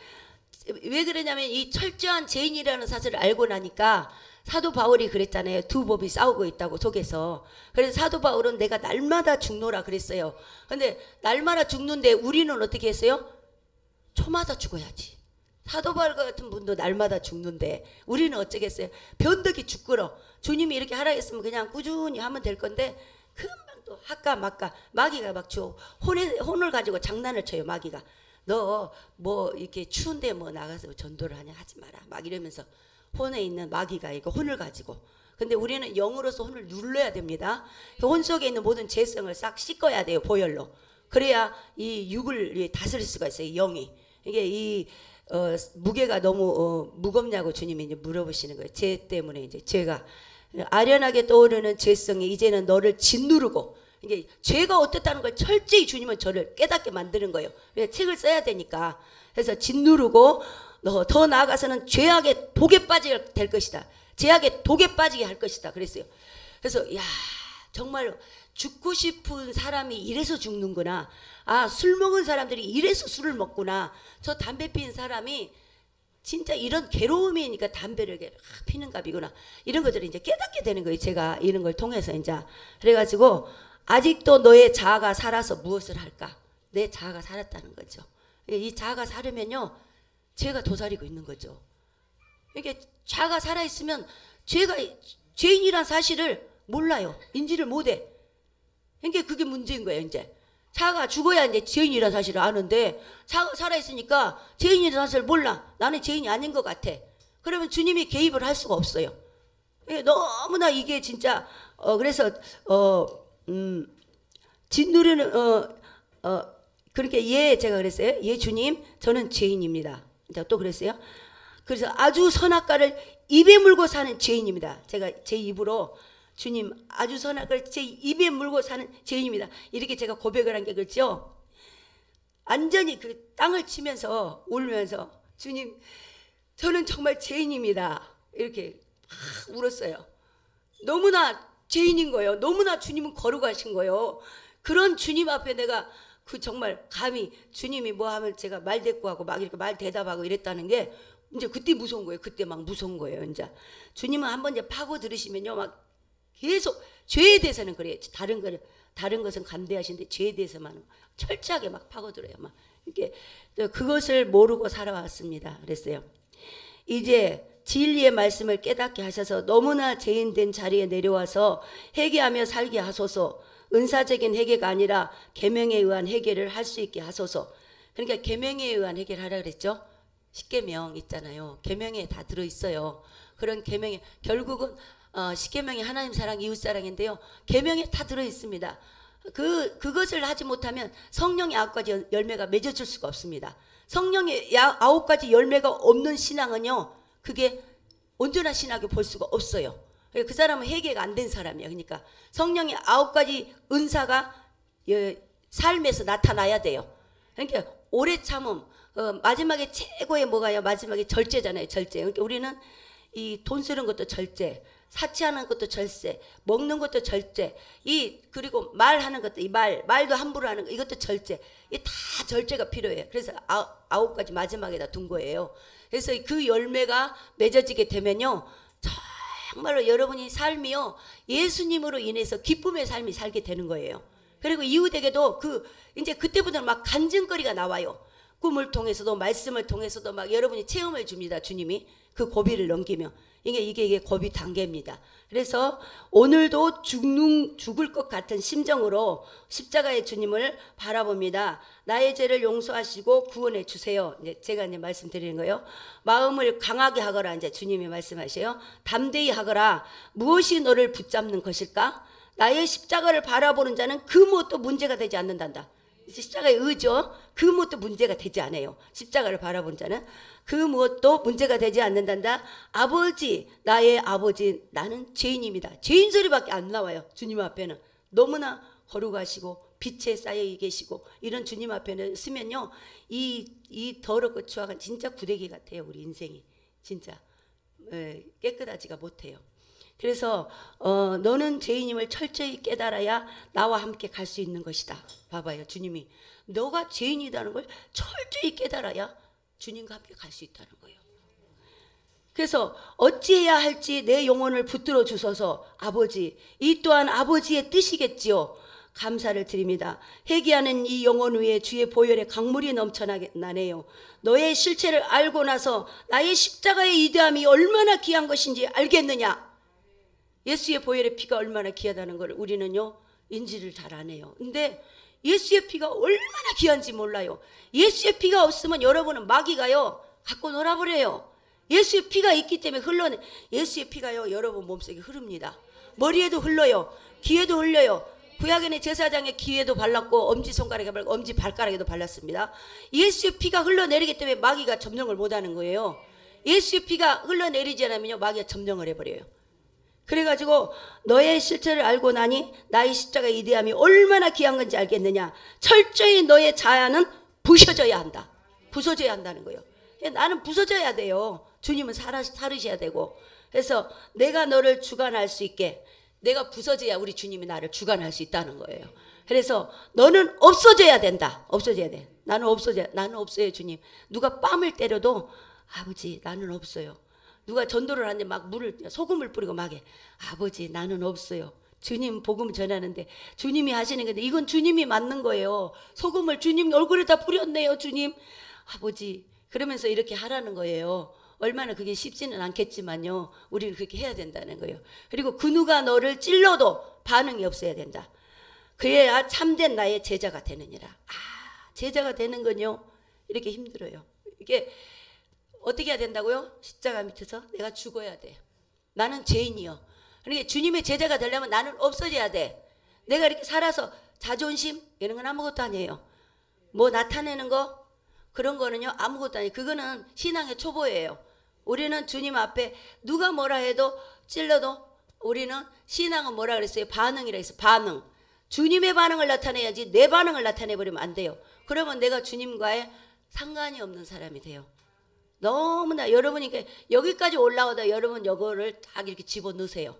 왜 그러냐면 이 철저한 죄인이라는 사실을 알고 나니까 사도 바울이 그랬잖아요. 두 법이 싸우고 있다고 속에서. 그래서 사도 바울은 내가 날마다 죽노라 그랬어요. 근데 날마다 죽는데 우리는 어떻게 했어요? 초마다 죽어야지. 사도 바울 같은 분도 날마다 죽는데 우리는 어쩌겠어요? 변덕이 죽거러. 주님이 이렇게 하라 했으면 그냥 꾸준히 하면 될 건데 금방 또 할까 말까 마귀가 막 줘. 혼에, 혼을 가지고 장난을 쳐요. 마귀가. 너 뭐 이렇게 추운데 뭐 나가서 전도를 하냐 하지 마라 막 이러면서 혼에 있는 마귀가 이거 혼을 가지고. 근데 우리는 영으로서 혼을 눌러야 됩니다. 혼 속에 있는 모든 죄성을 싹 씻어야 돼요. 보혈로. 그래야 이 육을 다스릴 수가 있어요. 영이. 이게 이 어, 무게가 너무 어, 무겁냐고 주님이 이제 물어보시는 거예요. 죄 때문에 이제 죄가 아련하게 떠오르는 죄성이 이제는 너를 짓누르고, 이게 죄가 어떻다는 걸 철저히 주님은 저를 깨닫게 만드는 거예요. 책을 써야 되니까. 그래서 짓누르고 너 더 나아가서는 죄악의 독에 빠지게 될 것이다. 죄악의 독에 빠지게 할 것이다. 그랬어요. 그래서 야, 정말로 죽고 싶은 사람이 이래서 죽는구나. 아, 술 먹은 사람들이 이래서 술을 먹구나. 저 담배 피는 사람이 진짜 이런 괴로움이니까 담배를 피는 값이구나. 이런 것들을 이제 깨닫게 되는 거예요. 제가 이런 걸 통해서 이제. 그래가지고 아직도 너의 자아가 살아서 무엇을 할까? 내 자아가 살았다는 거죠. 이 자아가 살으면요, 죄가 도사리고 있는 거죠. 이게 자아가 살아있으면 죄가, 죄인이란 사실을 몰라요. 인지를 못해. 그러니까 그게 문제인 거예요. 이제 자아가 죽어야 이제 죄인이란 사실을 아는데, 자아가 살아있으니까 죄인이란 사실을 몰라. 나는 죄인이 아닌 것 같아. 그러면 주님이 개입을 할 수가 없어요. 너무나 이게 진짜 어 그래서 어 음 짓누르는 어 어 그렇게 예 제가 그랬어요. 예 주님, 저는 죄인입니다. 또 그랬어요. 그래서 아주 선악과를 입에 물고 사는 죄인입니다. 제가 제 입으로 주님, 아주 선악과를 제 입에 물고 사는 죄인입니다. 이렇게 제가 고백을 한 게 그렇죠. 완전히 그 땅을 치면서 울면서 주님, 저는 정말 죄인입니다. 이렇게 막 울었어요. 너무나 죄인인 거예요. 너무나 주님은 거룩하신 거예요. 그런 주님 앞에 내가 그 정말 감히 주님이 뭐 하면 제가 말 대꾸하고 막 이렇게 말 대답하고 이랬다는 게 이제 그때 무서운 거예요. 그때 막 무서운 거예요. 이제 주님은 한번 이제 파고 들으시면요, 막 계속 죄에 대해서는 그래요. 다른 거 다른 것은 감대하시는데 죄에 대해서만 철저하게 막 파고들어요. 막 이렇게 그것을 모르고 살아왔습니다. 그랬어요. 이제 진리의 말씀을 깨닫게 하셔서 너무나 죄인된 자리에 내려와서 회개하며 살게 하소서. 은사적인 회개가 아니라 계명에 의한 회개를 할 수 있게 하소서. 그러니까 계명에 의한 회개를 하라 그랬죠. 십계명 있잖아요. 계명에 다 들어있어요. 그런 계명에 결국은 어, 십계명이 하나님 사랑, 이웃 사랑인데요. 계명에 다 들어있습니다. 그 그것을 하지 못하면 성령의 아홉 가지 열매가 맺어질 수가 없습니다. 성령의 아홉 가지 열매가 없는 신앙은요, 그게 온전한 신앙을 볼 수가 없어요. 그 사람은 회개가 안 된 사람이에요. 그러니까 성령의 아홉 가지 은사가 삶에서 나타나야 돼요. 그러니까 오래 참음, 어, 마지막에 최고의 뭐가요? 마지막에 절제잖아요. 절제. 그러니까 우리는 이 돈 쓰는 것도 절제, 사치하는 것도 절제, 먹는 것도 절제, 이 그리고 말하는 것도 이 말, 말도 함부로 하는 거 이것도 절제. 이 다 절제가 필요해요. 그래서 아홉, 아홉 가지 마지막에다 둔 거예요. 그래서 그 열매가 맺어지게 되면요, 정말로 여러분이 삶이요, 예수님으로 인해서 기쁨의 삶이 살게 되는 거예요. 그리고 이웃에게도 그 이제 그때부터는 막 간증거리가 나와요. 꿈을 통해서도 말씀을 통해서도 막 여러분이 체험을 줍니다. 주님이 그 고비를 넘기며. 이게 이게 이게 고비 단계입니다. 그래서 오늘도 죽는 죽을 것 같은 심정으로 십자가의 주님을 바라봅니다. 나의 죄를 용서하시고 구원해 주세요. 이제 제가 이제 말씀드리는 거예요. 마음을 강하게 하거라. 이제 주님이 말씀하셔요. 담대히 하거라. 무엇이 너를 붙잡는 것일까? 나의 십자가를 바라보는 자는 그 무엇도 문제가 되지 않는단다. 십자가의 의죠. 그 무엇도 문제가 되지 않아요. 십자가를 바라본 자는 그 무엇도 문제가 되지 않는단다. 아버지, 나의 아버지, 나는 죄인입니다. 죄인 소리밖에 안 나와요. 주님 앞에는. 너무나 거룩하시고 빛에 쌓여 계시고 이런 주님 앞에는 쓰면요, 이, 이 더럽고 추악한 진짜 구데기 같아요. 우리 인생이 진짜 에, 깨끗하지가 못해요. 그래서 어, 너는 죄인임을 철저히 깨달아야 나와 함께 갈 수 있는 것이다. 봐봐요. 주님이 너가 죄인이라는 걸 철저히 깨달아야 주님과 함께 갈 수 있다는 거예요. 그래서 어찌해야 할지 내 영혼을 붙들어 주소서. 아버지, 이 또한 아버지의 뜻이겠지요. 감사를 드립니다. 회개하는 이 영혼 위에 주의 보혈의 강물이 넘쳐나네요. 너의 실체를 알고 나서 나의 십자가의 위대함이 얼마나 귀한 것인지 알겠느냐. 예수의 보혈의 피가 얼마나 귀하다는 걸 우리는요, 인지를 잘 안 해요. 근데 예수의 피가 얼마나 귀한지 몰라요. 예수의 피가 없으면 여러분은 마귀가요 갖고 놀아버려요. 예수의 피가 있기 때문에 흘러내. 예수의 피가요 여러분 몸속에 흐릅니다. 머리에도 흘러요. 귀에도 흘려요. 구약에는 제사장의 귀에도 발랐고 엄지손가락에 발랐고 엄지발가락에도 발랐습니다. 예수의 피가 흘러내리기 때문에 마귀가 점령을 못하는 거예요. 예수의 피가 흘러내리지 않으면요 마귀가 점령을 해버려요. 그래가지고 너의 실체를 알고 나니 나의 십자가의 이대함이 얼마나 귀한 건지 알겠느냐. 철저히 너의 자아는 부셔져야 한다. 부서져야 한다는 거예요. 나는 부서져야 돼요. 주님은 살아, 살으셔야 되고. 그래서 내가 너를 주관할 수 있게, 내가 부서져야 우리 주님이 나를 주관할 수 있다는 거예요. 그래서 너는 없어져야 된다. 없어져야 돼. 나는 없어져야, 나는 없어요 주님. 누가 뺨을 때려도 아버지 나는 없어요. 누가 전도를 하는데 막 물을 소금을 뿌리고 막 해. 아버지 나는 없어요. 주님 복음 전하는데 주님이 하시는 건데 이건 주님이 맞는 거예요. 소금을 주님 얼굴에다 뿌렸네요 주님. 아버지 그러면서 이렇게 하라는 거예요. 얼마나 그게 쉽지는 않겠지만요. 우리는 그렇게 해야 된다는 거예요. 그리고 그 누가 너를 찔러도 반응이 없어야 된다. 그래야 참된 나의 제자가 되느니라. 아, 제자가 되는 건요 이렇게 힘들어요. 이게 어떻게 해야 된다고요? 십자가 밑에서 내가 죽어야 돼. 나는 죄인이요. 그러니까 주님의 제자가 되려면 나는 없어져야 돼. 내가 이렇게 살아서 자존심 이런 건 아무것도 아니에요. 뭐 나타내는 거 그런 거는요 아무것도 아니에요. 그거는 신앙의 초보예요. 우리는 주님 앞에 누가 뭐라 해도 찔러도 우리는 신앙은 뭐라 그랬어요? 반응이라 했어요. 반응. 주님의 반응을 나타내야지 내 반응을 나타내버리면 안 돼요. 그러면 내가 주님과의 상관이 없는 사람이 돼요. 너무나 여러분이 여기까지 올라오다 여러분 이거를 딱 이렇게 집어넣으세요.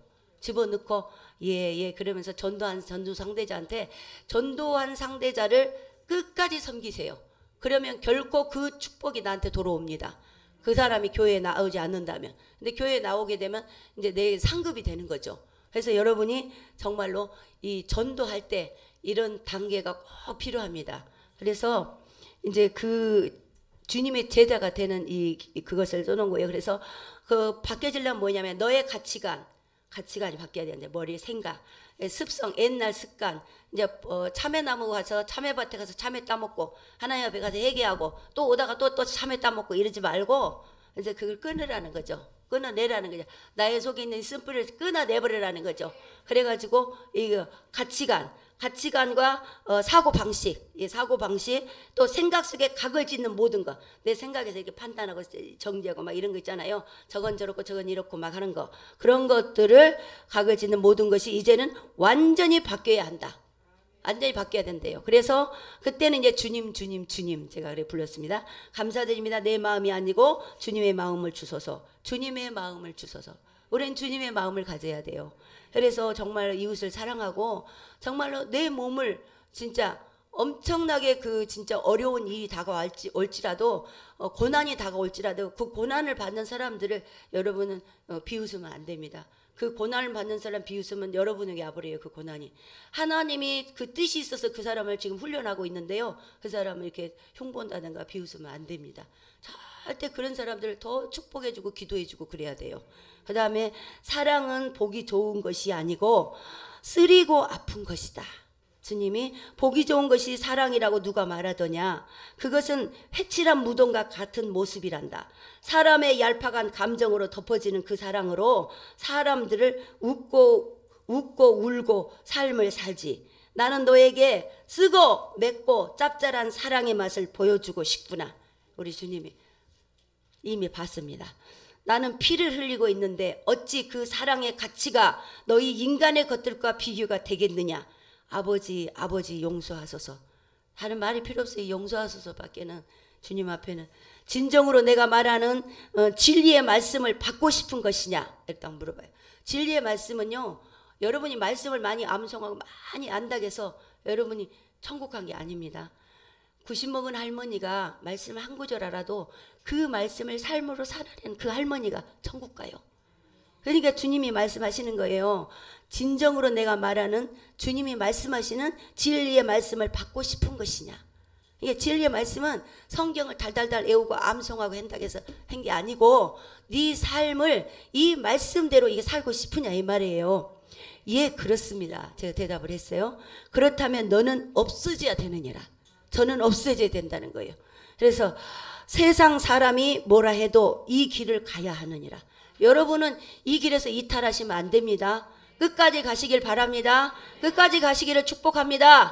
집어넣고 예예 예, 그러면서 전도한 전도 상대자한테 전도한 상대자를 끝까지 섬기세요. 그러면 결코 그 축복이 나한테 돌아옵니다. 그 사람이 교회에 나오지 않는다면. 근데 교회에 나오게 되면 이제 내 상급이 되는 거죠. 그래서 여러분이 정말로 이 전도할 때 이런 단계가 꼭 필요합니다. 그래서 이제 그 주님의 제자가 되는 이 그것을 써놓은 거예요. 그래서 그 바뀌어지려면 뭐냐면 너의 가치관, 가치관이 바뀌어야 되는데 머리 생각, 습성, 옛날 습관. 이제 어, 참외나무 가서 참외밭에 가서 참외 따먹고 하나님 앞에 가서 회개하고 또 오다가 또 또 참외 따먹고 이러지 말고 이제 그걸 끊으라는 거죠. 끊어내라는 거죠. 나의 속에 있는 쓴뿌리를 끊어내버리라는 거죠. 그래가지고 이 가치관, 가치관과 어, 사고방식, 이 사고방식 또 생각 속에 각을 짓는 모든 거. 내 생각에서 이렇게 판단하고 정지하고 막 이런 거 있잖아요. 저건 저렇고 저건 이렇고 막 하는 거. 그런 것들을 각을 짓는 모든 것이 이제는 완전히 바뀌어야 한다. 완전히 바뀌어야 된대요. 그래서 그때는 이제 주님 주님 주님 제가 그래 불렀습니다. 감사드립니다. 내 마음이 아니고 주님의 마음을 주소서. 주님의 마음을 주소서. 우리는 주님의 마음을 가져야 돼요. 그래서 정말 이웃을 사랑하고 정말로 내 몸을 진짜 엄청나게 그 진짜 어려운 일이 다가올지 올지라도 어, 고난이 다가올지라도 그 고난을 받는 사람들을 여러분은 어, 비웃으면 안 됩니다. 그 고난을 받는 사람 비웃으면 여러분에게 와버려요. 그 고난이. 하나님이 그 뜻이 있어서 그 사람을 지금 훈련하고 있는데요. 그 사람을 이렇게 흉본다든가 비웃으면 안 됩니다. 절대 그런 사람들을 더 축복해주고 기도해주고 그래야 돼요. 그 다음에 사랑은 보기 좋은 것이 아니고 쓰리고 아픈 것이다. 주님이 보기 좋은 것이 사랑이라고 누가 말하더냐. 그것은 회칠한 무덤과 같은 모습이란다. 사람의 얄팍한 감정으로 덮어지는 그 사랑으로 사람들을 웃고 웃고 울고 삶을 살지. 나는 너에게 쓰고 맵고 짭짤한 사랑의 맛을 보여주고 싶구나. 우리 주님이 이미 봤습니다. 나는 피를 흘리고 있는데 어찌 그 사랑의 가치가 너희 인간의 것들과 비교가 되겠느냐. 아버지 아버지 용서하소서. 다른 말이 필요 없어요. 용서하소서 밖에는 주님 앞에는 진정으로 내가 말하는 어, 진리의 말씀을 받고 싶은 것이냐 이렇게 딱 물어봐요. 진리의 말씀은요 여러분이 말씀을 많이 암송하고 많이 안다고 해서 여러분이 천국 간 게 아닙니다. 구십 먹은 할머니가 말씀을 한 구절 알아도 그 말씀을 삶으로 살아낸 그 할머니가 천국 가요. 그러니까 주님이 말씀하시는 거예요. 진정으로 내가 말하는 주님이 말씀하시는 진리의 말씀을 받고 싶은 것이냐. 이게 진리의 말씀은 성경을 달달달 외우고 암송하고 한다고 해서 한 게 아니고 네 삶을 이 말씀대로 이게 살고 싶으냐 이 말이에요. 예 그렇습니다. 제가 대답을 했어요. 그렇다면 너는 없어져야 되느니라. 저는 없어져야 된다는 거예요. 그래서 세상 사람이 뭐라 해도 이 길을 가야 하느니라. 여러분은 이 길에서 이탈하시면 안 됩니다. 끝까지 가시길 바랍니다. 끝까지 가시기를 축복합니다.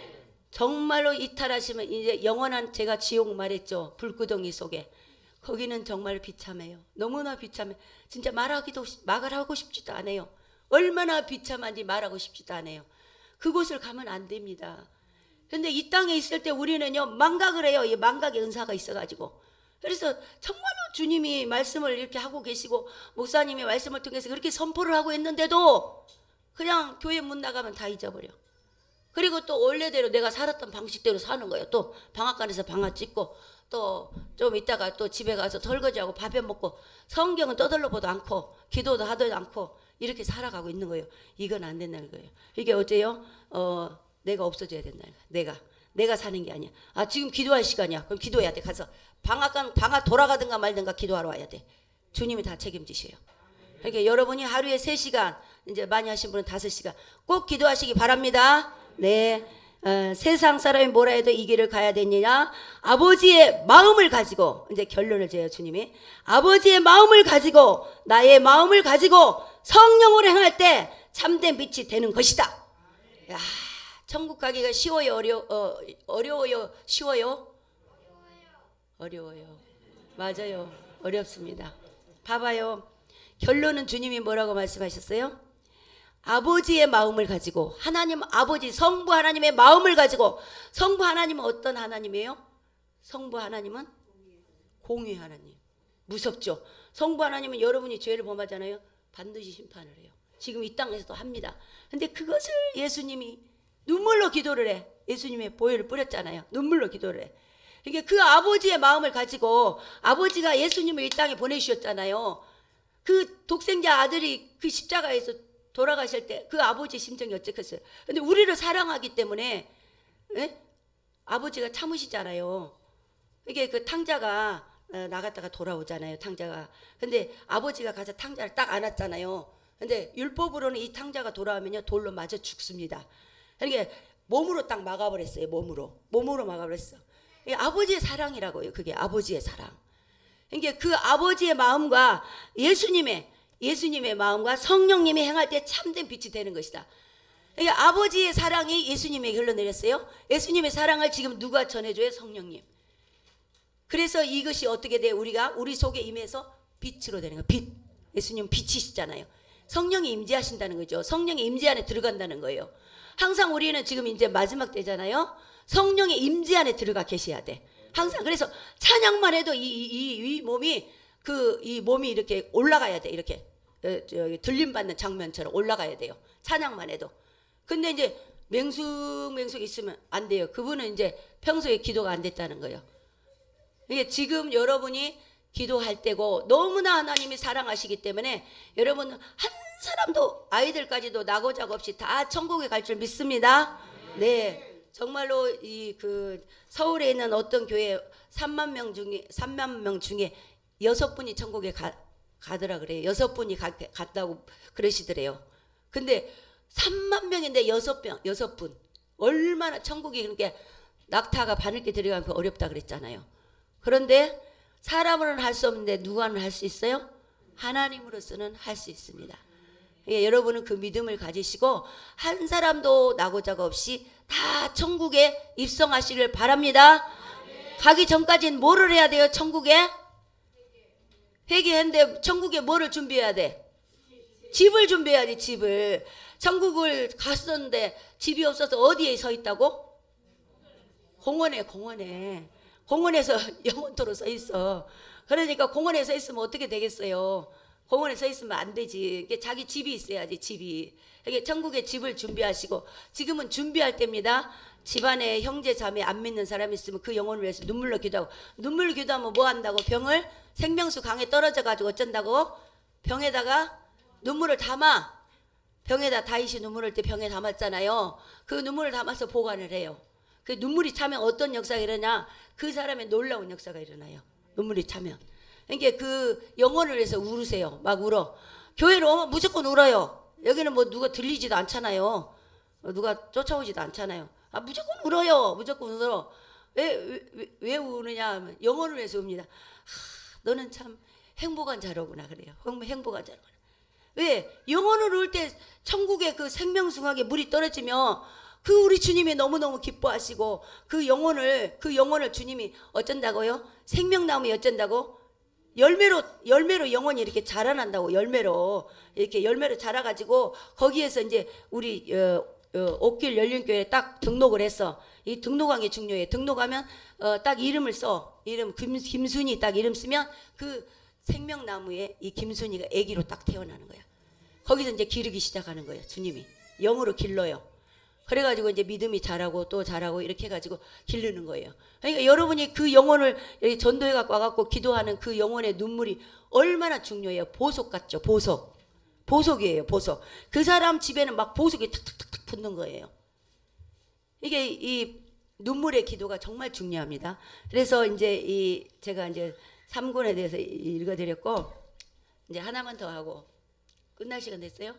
정말로 이탈하시면 이제 영원한 제가 지옥 말했죠. 불구덩이 속에. 거기는 정말 비참해요. 너무나 비참해. 진짜 말하기도 말을 하고 싶지도 않아요. 얼마나 비참한지 말하고 싶지도 않아요. 그곳을 가면 안 됩니다. 근데 이 땅에 있을 때 우리는요 망각을 해요. 이 망각의 은사가 있어가지고. 그래서 정말로 주님이 말씀을 이렇게 하고 계시고 목사님이 말씀을 통해서 그렇게 선포를 하고 있는데도 그냥 교회 문 나가면 다 잊어버려. 그리고 또 원래대로 내가 살았던 방식대로 사는 거예요. 또 방앗간에서 방앗 찍고 또 좀 있다가 또 집에 가서 설거지하고 밥해 먹고 성경은 떠들러보도 않고 기도도 하도 않고 이렇게 살아가고 있는 거예요. 이건 안 된다는 거예요. 이게 어째요? 어, 내가 없어져야 된다는 거예요. 내가 내가 사는 게 아니야. 아 지금 기도할 시간이야. 그럼 기도해야 돼. 가서 방앗간 방앗 돌아가든가 말든가 기도하러 와야 돼. 주님이 다 책임지셔요. 그러니까 여러분이 하루에 세 시간 이제 많이 하신 분은 다섯 시간 꼭 기도하시기 바랍니다. 네. 어, 세상 사람이 뭐라 해도 이 길을 가야 되느냐 아버지의 마음을 가지고 이제 결론을 지어요. 주님이 아버지의 마음을 가지고 나의 마음을 가지고 성령으로 행할 때 참된 빛이 되는 것이다. 야, 천국 가기가 쉬워요? 어려, 어, 어려워요? 쉬워요? 어려워요. 맞아요. 어렵습니다. 봐봐요. 결론은 주님이 뭐라고 말씀하셨어요? 아버지의 마음을 가지고 하나님 아버지 성부 하나님의 마음을 가지고 성부 하나님은 어떤 하나님이에요? 성부 하나님은 공의 하나님. 무섭죠. 성부 하나님은 여러분이 죄를 범하잖아요. 반드시 심판을 해요. 지금 이 땅에서도 합니다. 근데 그것을 예수님이 눈물로 기도를 해. 예수님의 보혈을 뿌렸잖아요. 눈물로 기도를 해. 그러니까 그 아버지의 마음을 가지고 아버지가 예수님을 이 땅에 보내주셨잖아요. 그 독생자 아들이 그 십자가에서 돌아가실 때 그 아버지 심정이 어쨌겠어요. 근데 우리를 사랑하기 때문에 에? 아버지가 참으시잖아요. 이게 그 탕자가 나갔다가 돌아오잖아요. 탕자가. 근데 아버지가 가서 탕자를 딱 안았잖아요. 근데 율법으로는 이 탕자가 돌아오면요 돌로 맞아 죽습니다. 그러니까 몸으로 딱 막아버렸어요. 몸으로 몸으로 막아버렸어. 이게 아버지의 사랑이라고요. 그게 아버지의 사랑. 그러니까 그 아버지의 마음과 예수님의 예수님의 마음과 성령님이 행할 때 참된 빛이 되는 것이다. 그러니까 아버지의 사랑이 예수님에게 흘러내렸어요. 예수님의 사랑을 지금 누가 전해줘요? 성령님. 그래서 이것이 어떻게 돼요? 우리가 우리 속에 임해서 빛으로 되는 거예요. 빛. 예수님 빛이시잖아요. 성령이 임재하신다는 거죠. 성령이 임재 안에 들어간다는 거예요. 항상 우리는 지금 이제 마지막 때잖아요. 성령의 임재 안에 들어가 계셔야 돼. 항상. 그래서 찬양만 해도 이, 이, 이 몸이 그 이 몸이 이렇게 올라가야 돼. 이렇게 들림 받는 장면처럼 올라가야 돼요. 찬양만 해도. 근데 이제 맹숙맹숙 있으면 안 돼요. 그분은 이제 평소에 기도가 안 됐다는 거예요. 이게 지금 여러분이 기도할 때고 너무나 하나님이 사랑하시기 때문에 여러분 한 사람도 아이들까지도 나고자고 없이 다 천국에 갈 줄 믿습니다. 네. 정말로 이 그 서울에 있는 어떤 교회 삼만 명 중에 삼만 명 중에 여섯 분이 천국에 가, 가더라 그래요. 여섯 분이 가, 갔다고 그러시더래요. 근데 삼만 명인데 여섯 명, 여섯 분. 얼마나 천국이 그렇게 낙타가 바늘게 들어가면 어렵다 그랬잖아요. 그런데 사람으로는 할 수 없는데 누구는 할 수 있어요? 하나님으로서는 할 수 있습니다. 예, 여러분은 그 믿음을 가지시고 한 사람도 나고자가 없이 다 천국에 입성하시길 바랍니다. 가기 전까지는 뭐를 해야 돼요? 천국에? 회개했는데 천국에 뭐를 준비해야 돼? 집을 준비해야지. 집을. 천국을 갔었는데 집이 없어서 어디에 서 있다고? 공원에 공원에 공원에서 영원토록 서 있어. 그러니까 공원에 서 있으면 어떻게 되겠어요? 공원에 서 있으면 안 되지. 이게 자기 집이 있어야지. 집이. 이게 천국에 집을 준비하시고 지금은 준비할 때입니다. 집안에 형제 자매 안 믿는 사람이 있으면 그 영혼을 위해서 눈물로 기도하고, 눈물로 기도하면 뭐 한다고? 병을 생명수 강에 떨어져 가지고 어쩐다고? 병에다가 눈물을 담아. 병에다 다윗이 눈물을 때 병에 담았잖아요. 그 눈물을 담아서 보관을 해요. 그 눈물이 차면 어떤 역사가 일어나냐? 그 사람의 놀라운 역사가 일어나요. 눈물이 차면. 그러니까 그 영혼을 위해서 울으세요. 막 울어. 교회로 오면 무조건 울어요. 여기는 뭐 누가 들리지도 않잖아요. 누가 쫓아오지도 않잖아요. 아, 무조건 울어요. 무조건 울어. 왜, 왜, 왜 우느냐 하면 영혼을 위해서 웁니다. 하, 너는 참 행복한 자로구나 그래요. 행복한 자로구나. 왜? 영혼을 울 때 천국의 그 생명숭하게 물이 떨어지면 그 우리 주님이 너무너무 기뻐하시고 그 영혼을 그 영혼을 주님이 어쩐다고요? 생명나무에 어쩐다고? 열매로 열매로 영혼이 이렇게 자라난다고. 열매로 이렇게 열매로 자라가지고 거기에서 이제 우리 어, 어, 옥길 열린교회에 딱 등록을 했어. 이 등록한 게 중요해. 등록하면 어, 딱 이름을 써. 이름 김, 김순이 딱 이름 쓰면 그 생명나무에 이 김순이가 아기로 딱 태어나는 거야. 거기서 이제 기르기 시작하는 거예요. 주님이 영으로 길러요. 그래가지고 이제 믿음이 자라고 또 자라고 이렇게 해가지고 기르는 거예요. 그러니까 여러분이 그 영혼을 전도해 갖고 와갖고 기도하는 그 영혼의 눈물이 얼마나 중요해요. 보석 같죠. 보석. 보석이에요. 보석. 그 사람 집에는 막 보석이 탁탁탁탁 붙는 거예요. 이게 이 눈물의 기도가 정말 중요합니다. 그래서 이제 이 제가 이제 삼 권에 대해서 읽어드렸고 이제 하나만 더 하고 끝날 시간 됐어요?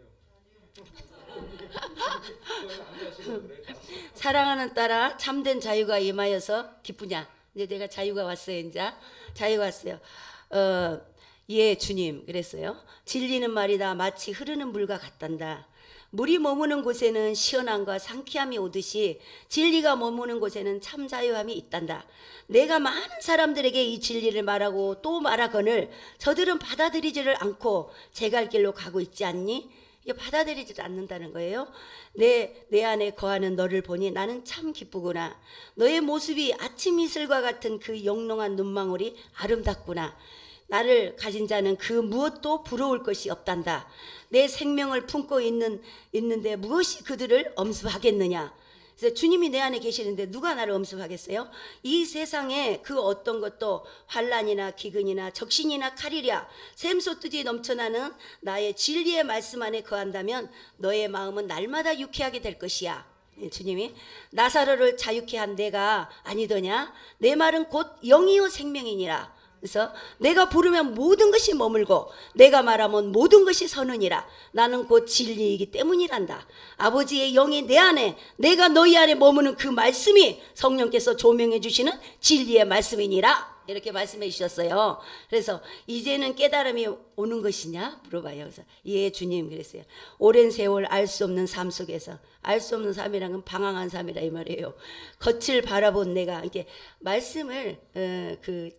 사랑하는 딸아 참된 자유가 임하여서 기쁘냐. 이제 내가 자유가 왔어요. 이제 자유가 왔어요. 어, 예 주님 그랬어요. 진리는 말이다 마치 흐르는 물과 같단다. 물이 머무는 곳에는 시원함과 상쾌함이 오듯이 진리가 머무는 곳에는 참 자유함이 있단다. 내가 많은 사람들에게 이 진리를 말하고 또 말하거늘 저들은 받아들이지를 않고 제 갈 길로 가고 있지 않니? 이게 받아들이지 않는다는 거예요. 내, 내 안에 거하는 너를 보니 나는 참 기쁘구나. 너의 모습이 아침 이슬과 같은 그 영롱한 눈망울이 아름답구나. 나를 가진 자는 그 무엇도 부러울 것이 없단다. 내 생명을 품고 있는, 있는데 무엇이 그들을 엄습하겠느냐. 그래서 주님이 내 안에 계시는데 누가 나를 엄습하겠어요? 이 세상에 그 어떤 것도 환난이나 기근이나 적신이나 칼이랴 샘솟듯이 넘쳐나는 나의 진리의 말씀 안에 거한다면 너의 마음은 날마다 유쾌하게 될 것이야. 주님이 나사로를 자유케 한 내가 아니더냐? 내 말은 곧 영이요 생명이니라. 그래서 내가 부르면 모든 것이 머물고 내가 말하면 모든 것이 서느니라. 나는 곧 진리이기 때문이란다. 아버지의 영이 내 안에 내가 너희 안에 머무는 그 말씀이 성령께서 조명해 주시는 진리의 말씀이니라. 이렇게 말씀해 주셨어요. 그래서 이제는 깨달음이 오는 것이냐 물어봐요. 그래서 예 주님 그랬어요. 오랜 세월 알 수 없는 삶 속에서 알 수 없는 삶이란 건 방황한 삶이라 이 말이에요. 겉을 바라본 내가 이렇게 말씀을 어, 그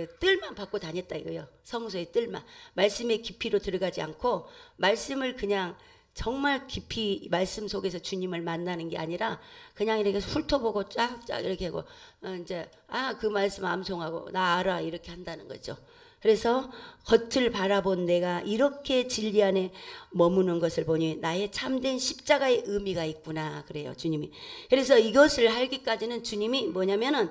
뜰만 받고 다녔다 이거요. 성소의 뜰만. 말씀의 깊이로 들어가지 않고 말씀을 그냥 정말 깊이 말씀 속에서 주님을 만나는 게 아니라 그냥 이렇게 훑어보고 쫙쫙 이렇게 하고 어 이제 아 그 말씀 암송하고 나 알아 이렇게 한다는 거죠. 그래서 겉을 바라본 내가 이렇게 진리 안에 머무는 것을 보니 나의 참된 십자가의 의미가 있구나 그래요 주님이. 그래서 이것을 하기까지는 주님이 뭐냐면은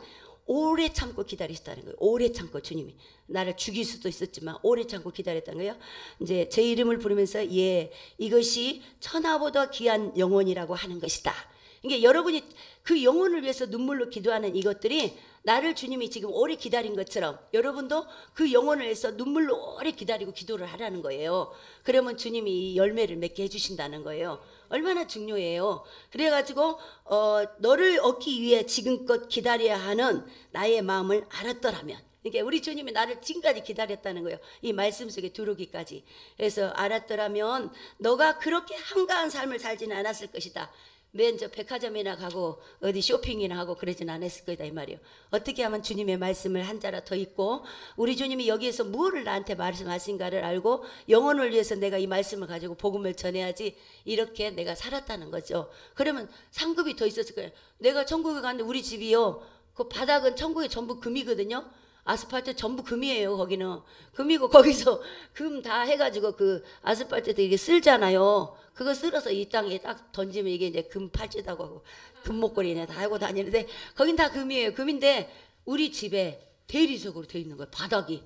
오래 참고 기다리셨다는 거예요. 오래 참고 주님이 나를 죽일 수도 있었지만 오래 참고 기다렸다는 거예요. 이제 제 이름을 부르면서 예 이것이 천하보다 귀한 영혼이라고 하는 것이다. 이게 여러분이 그 영혼을 위해서 눈물로 기도하는 이것들이 나를 주님이 지금 오래 기다린 것처럼 여러분도 그 영혼을 위해서 눈물로 오래 기다리고 기도를 하라는 거예요. 그러면 주님이 이 열매를 맺게 해주신다는 거예요. 얼마나 중요해요. 그래가지고 어, 너를 얻기 위해 지금껏 기다려야 하는 나의 마음을 알았더라면 그러니까 우리 주님이 나를 지금까지 기다렸다는 거예요. 이 말씀 속에 들어오기까지. 그래서 알았더라면 너가 그렇게 한가한 삶을 살지는 않았을 것이다. 맨 저 백화점이나 가고 어디 쇼핑이나 하고 그러진 않았을 거다 이 말이에요. 어떻게 하면 주님의 말씀을 한 자라 더 읽고 우리 주님이 여기에서 무엇을 나한테 말씀하신가를 알고 영혼을 위해서 내가 이 말씀을 가지고 복음을 전해야지 이렇게 내가 살았다는 거죠. 그러면 상급이 더 있었을 거예요. 내가 천국에 갔는데 우리 집이요 그 바닥은 천국에 전부 금이거든요. 아스팔트 전부 금이에요. 거기는 금이고 거기서 금 다 해가지고 그 아스팔트도 이게 쓸잖아요. 그거 쓸어서 이 땅에 딱 던지면 이게 이제 금 팔찌다고 하고 금목걸이네 다 하고 다니는데 거긴 다 금이에요. 금인데 우리 집에 대리석으로 돼 있는 거예요. 바닥이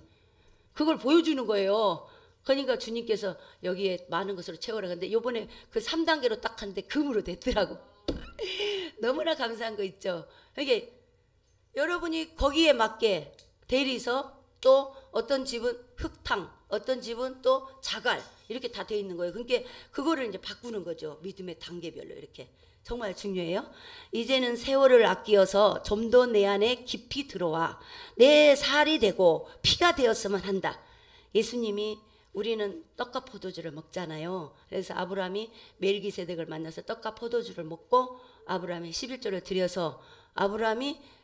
그걸 보여주는 거예요. 그러니까 주님께서 여기에 많은 것으로 채워라. 근데 요번에 그 삼 단계로 딱 하는데 금으로 됐더라고. 너무나 감사한 거 있죠. 이게 여러분이 거기에 맞게 대리석 또 어떤 집은 흙탕 어떤 집은 또 자갈 이렇게 다 돼 있는 거예요. 그러니까 그거를 이제 바꾸는 거죠. 믿음의 단계별로 이렇게. 정말 중요해요. 이제는 세월을 아끼어서 좀 더 내 안에 깊이 들어와 내 살이 되고 피가 되었으면 한다. 예수님이 우리는 떡과 포도주를 먹잖아요. 그래서 아브라함이 멜기세덱을 만나서 떡과 포도주를 먹고 아브라함이 십일조를 드려서 아브라함이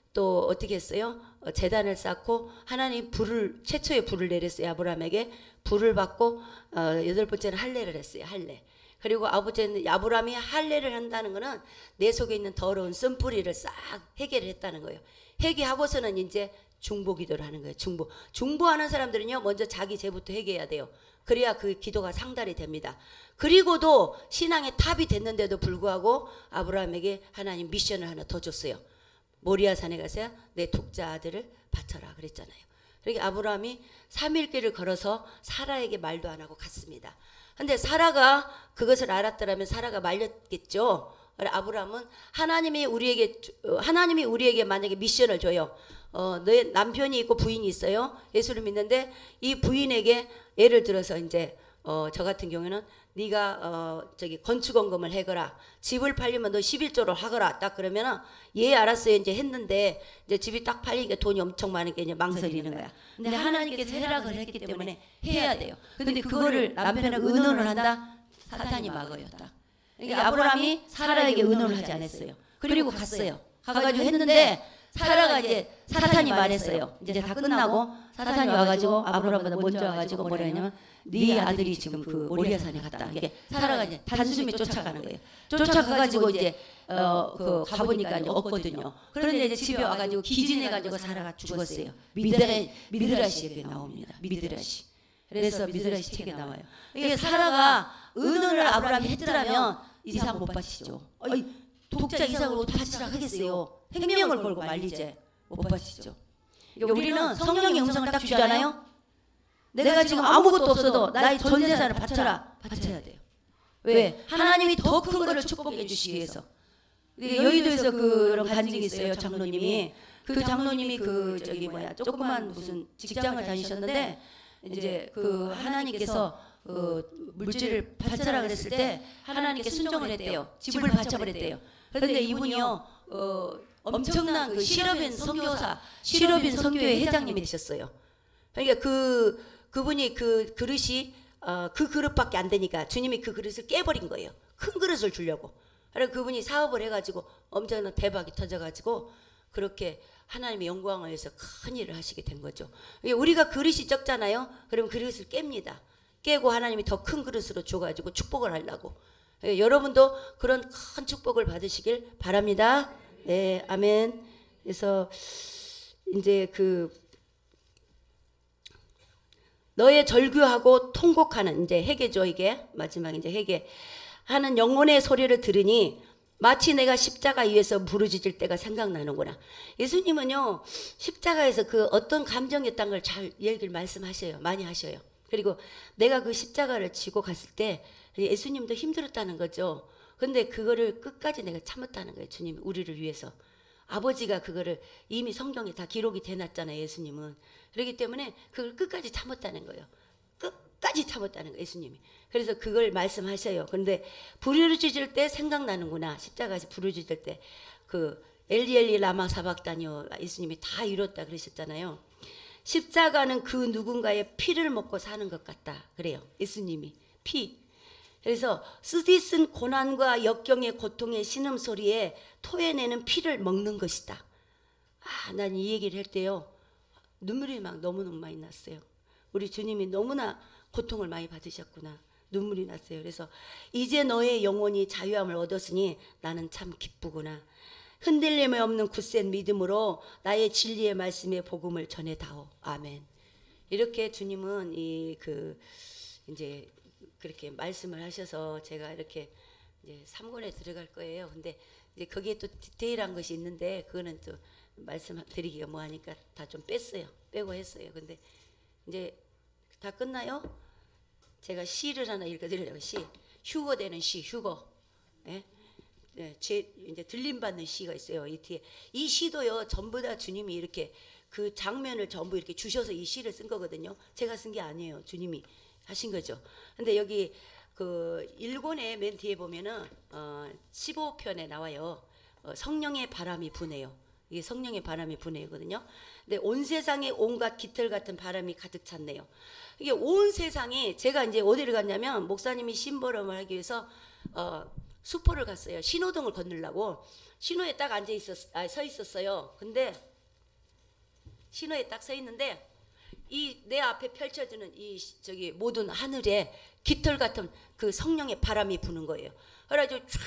또 어떻게 했어요? 어, 제단을 쌓고 하나님 불을 최초의 불을 내렸어요. 아브라함에게 불을 받고 어, 여덟 번째는 할례를 했어요. 할례. 그리고 아버지는 아브라함이 할례를 한다는 것은 내 속에 있는 더러운 쓴뿌리를 싹 해결을 했다는 거예요. 회개하고서는 이제 중보 기도를 하는 거예요. 중보. 중보하는 사람들은요, 먼저 자기 죄부터 회개해야 돼요. 그래야 그 기도가 상달이 됩니다. 그리고도 신앙의 탑이 됐는데도 불구하고 아브라함에게 하나님 미션을 하나 더 줬어요. 모리아산에 가서 내 독자 아들을 바쳐라 그랬잖아요. 그러니까 아브라함이 삼 일 길을 걸어서 사라에게 말도 안 하고 갔습니다. 근데 사라가 그것을 알았더라면 사라가 말렸겠죠. 아브라함은 하나님이 우리에게 하나님이 우리에게 만약에 미션을 줘요. 어, 너의 남편이 있고 부인이 있어요. 예수를 믿는데 이 부인에게 예를 들어서 이제 어, 저 같은 경우에는 네가 어, 저기 건축원금을 해거라. 집을 팔리면 너 십일조를 하거라. 딱 그러면은 예 알았어요. 이제 했는데 이제 집이 딱 팔리니까 돈이 엄청 많으니까 이제 망설이는 거야. 근데 하나님께서 허락을 했기 때문에 해야 돼요. 근데 그거를 남편하고 의논을 한다. 사탄이 막아요. 딱. 그러니까 아브라함이 사라에게 의논을 하지 않았어요. 그리고 갔어요. 가가지고 했는데 사라가 이제 사탄이 말했어요. 이제 다 끝나고 사탄이 와가지고 아브라함보다 먼저 와가지고 뭐라 했냐면 네 아들이 지금 그 모리아산에 갔다. 이게 사라가 이제 단숨에 쫓아가는 거예요. 쫓아가가지고 이제 어 그 가보니까 이제 없거든요. 그런데 이제 집에 와가지고 기진해가지고 사라가 죽었어요. 미드라 미드라시에게 나옵니다. 미드라시. 그래서 미드라시 책에 나와요. 이게 사라가 의논을 아브라함이 했더라면 이상 못 바치죠. 어이, 독자 이상을 못 바치라 하겠어요. 생명을 걸고 말리지 못 바치죠. 우리는 성령의 음성을 딱 주잖아요. 내가 지금 아무것도 없어도 나의 전 재산을 바쳐라. 바쳐야 돼요. 왜? 하나님이 더 큰 거를 축복해 주시기 위해서. 여의도에서 그런 간증이 있어요. 장로님이. 그 장로님이 그 저기 뭐야 조그만 무슨 직장을 다니셨는데 이제 그 하나님께서 그 물질을 바쳐라 그랬을 때 하나님께 순종을 했대요. 집을 바쳐버렸대요. 그런데 이분이요 어, 엄청난 그 실업인 선교사, 실업인 선교회 회장님이 되셨어요. 그러니까 그 그분이 그 그릇이 어, 그 그릇밖에 안 되니까 주님이 그 그릇을 깨버린 거예요. 큰 그릇을 주려고. 그래서 그분이 사업을 해가지고 엄청난 대박이 터져가지고 그렇게 하나님의 영광을 위해서 큰 일을 하시게 된 거죠. 우리가 그릇이 적잖아요. 그러면 그릇을 깹니다. 깨고 하나님이 더 큰 그릇으로 줘가지고 축복을 하려고. 여러분도 그런 큰 축복을 받으시길 바랍니다. 네, 아멘. 그래서 이제 그 너의 절규하고 통곡하는 이제 회개죠. 이게 마지막 이제 회개 하는 영혼의 소리를 들으니 마치 내가 십자가 위에서 부르짖을 때가 생각나는구나. 예수님은요 십자가에서 그 어떤 감정이었다는 걸 잘 얘기를 말씀하셔요. 많이 하셔요. 그리고 내가 그 십자가를 지고 갔을 때 예수님도 힘들었다는 거죠. 근데 그거를 끝까지 내가 참았다는 거예요. 주님이 우리를 위해서. 아버지가 그거를 이미 성경에 다 기록이 돼놨잖아요. 예수님은. 그렇기 때문에 그걸 끝까지 참았다는 거예요. 끝까지 참았다는 거예요. 예수님이. 그래서 그걸 말씀하셔요. 그런데 부르짖을 때 생각나는구나. 십자가에서 부르짖을 때 그 엘리 엘리 라마 사박다니오 예수님이 다 이뤘다 그러셨잖아요. 십자가는 그 누군가의 피를 먹고 사는 것 같다. 그래요. 예수님이. 피. 그래서 쓰디쓴 고난과 역경의 고통의 신음소리에 토해내는 피를 먹는 것이다. 아, 난 이 얘기를 할 때요. 눈물이 막 너무너무 많이 났어요. 우리 주님이 너무나 고통을 많이 받으셨구나. 눈물이 났어요. 그래서 이제 너의 영혼이 자유함을 얻었으니 나는 참 기쁘구나. 흔들림이 없는 굳센 믿음으로 나의 진리의 말씀의 복음을 전해다오. 아멘. 이렇게 주님은 이 그 이제 그렇게 말씀을 하셔서 제가 이렇게 이제 삼 권에 들어갈 거예요. 근데 이제 거기에 또 디테일한 것이 있는데 그거는 또 말씀드리기가 뭐하니까 다 좀 뺐어요. 빼고 했어요. 근데 이제 다 끝나요? 제가 시를 하나 읽어드리려고. 시 휴거되는 시 휴거. 예? 예, 제 이제 들림 받는 시가 있어요. 이 뒤에 이 시도요 전부 다 주님이 이렇게 그 장면을 전부 이렇게 주셔서 이 시를 쓴 거거든요. 제가 쓴 게 아니에요. 주님이 하신 거죠. 근데 여기 그 일 권의 맨 뒤에 보면은 어, 십오 편에 나와요. 어, 성령의 바람이 부네요. 이게 성령의 바람이 부네거든요. 근데 온 세상에 온갖 깃털 같은 바람이 가득 찼네요. 이게 온 세상에 제가 이제 어디를 갔냐면 목사님이 심부름을 하기 위해서 어, 수포를 갔어요. 신호등을 건너려고 신호에 딱 앉아 있었, 아, 서 있었어요. 근데 신호에 딱 서 있는데 이 내 앞에 펼쳐지는 이 저기 모든 하늘에 깃털 같은 그 성령의 바람이 부는 거예요. 그래가지고 쫙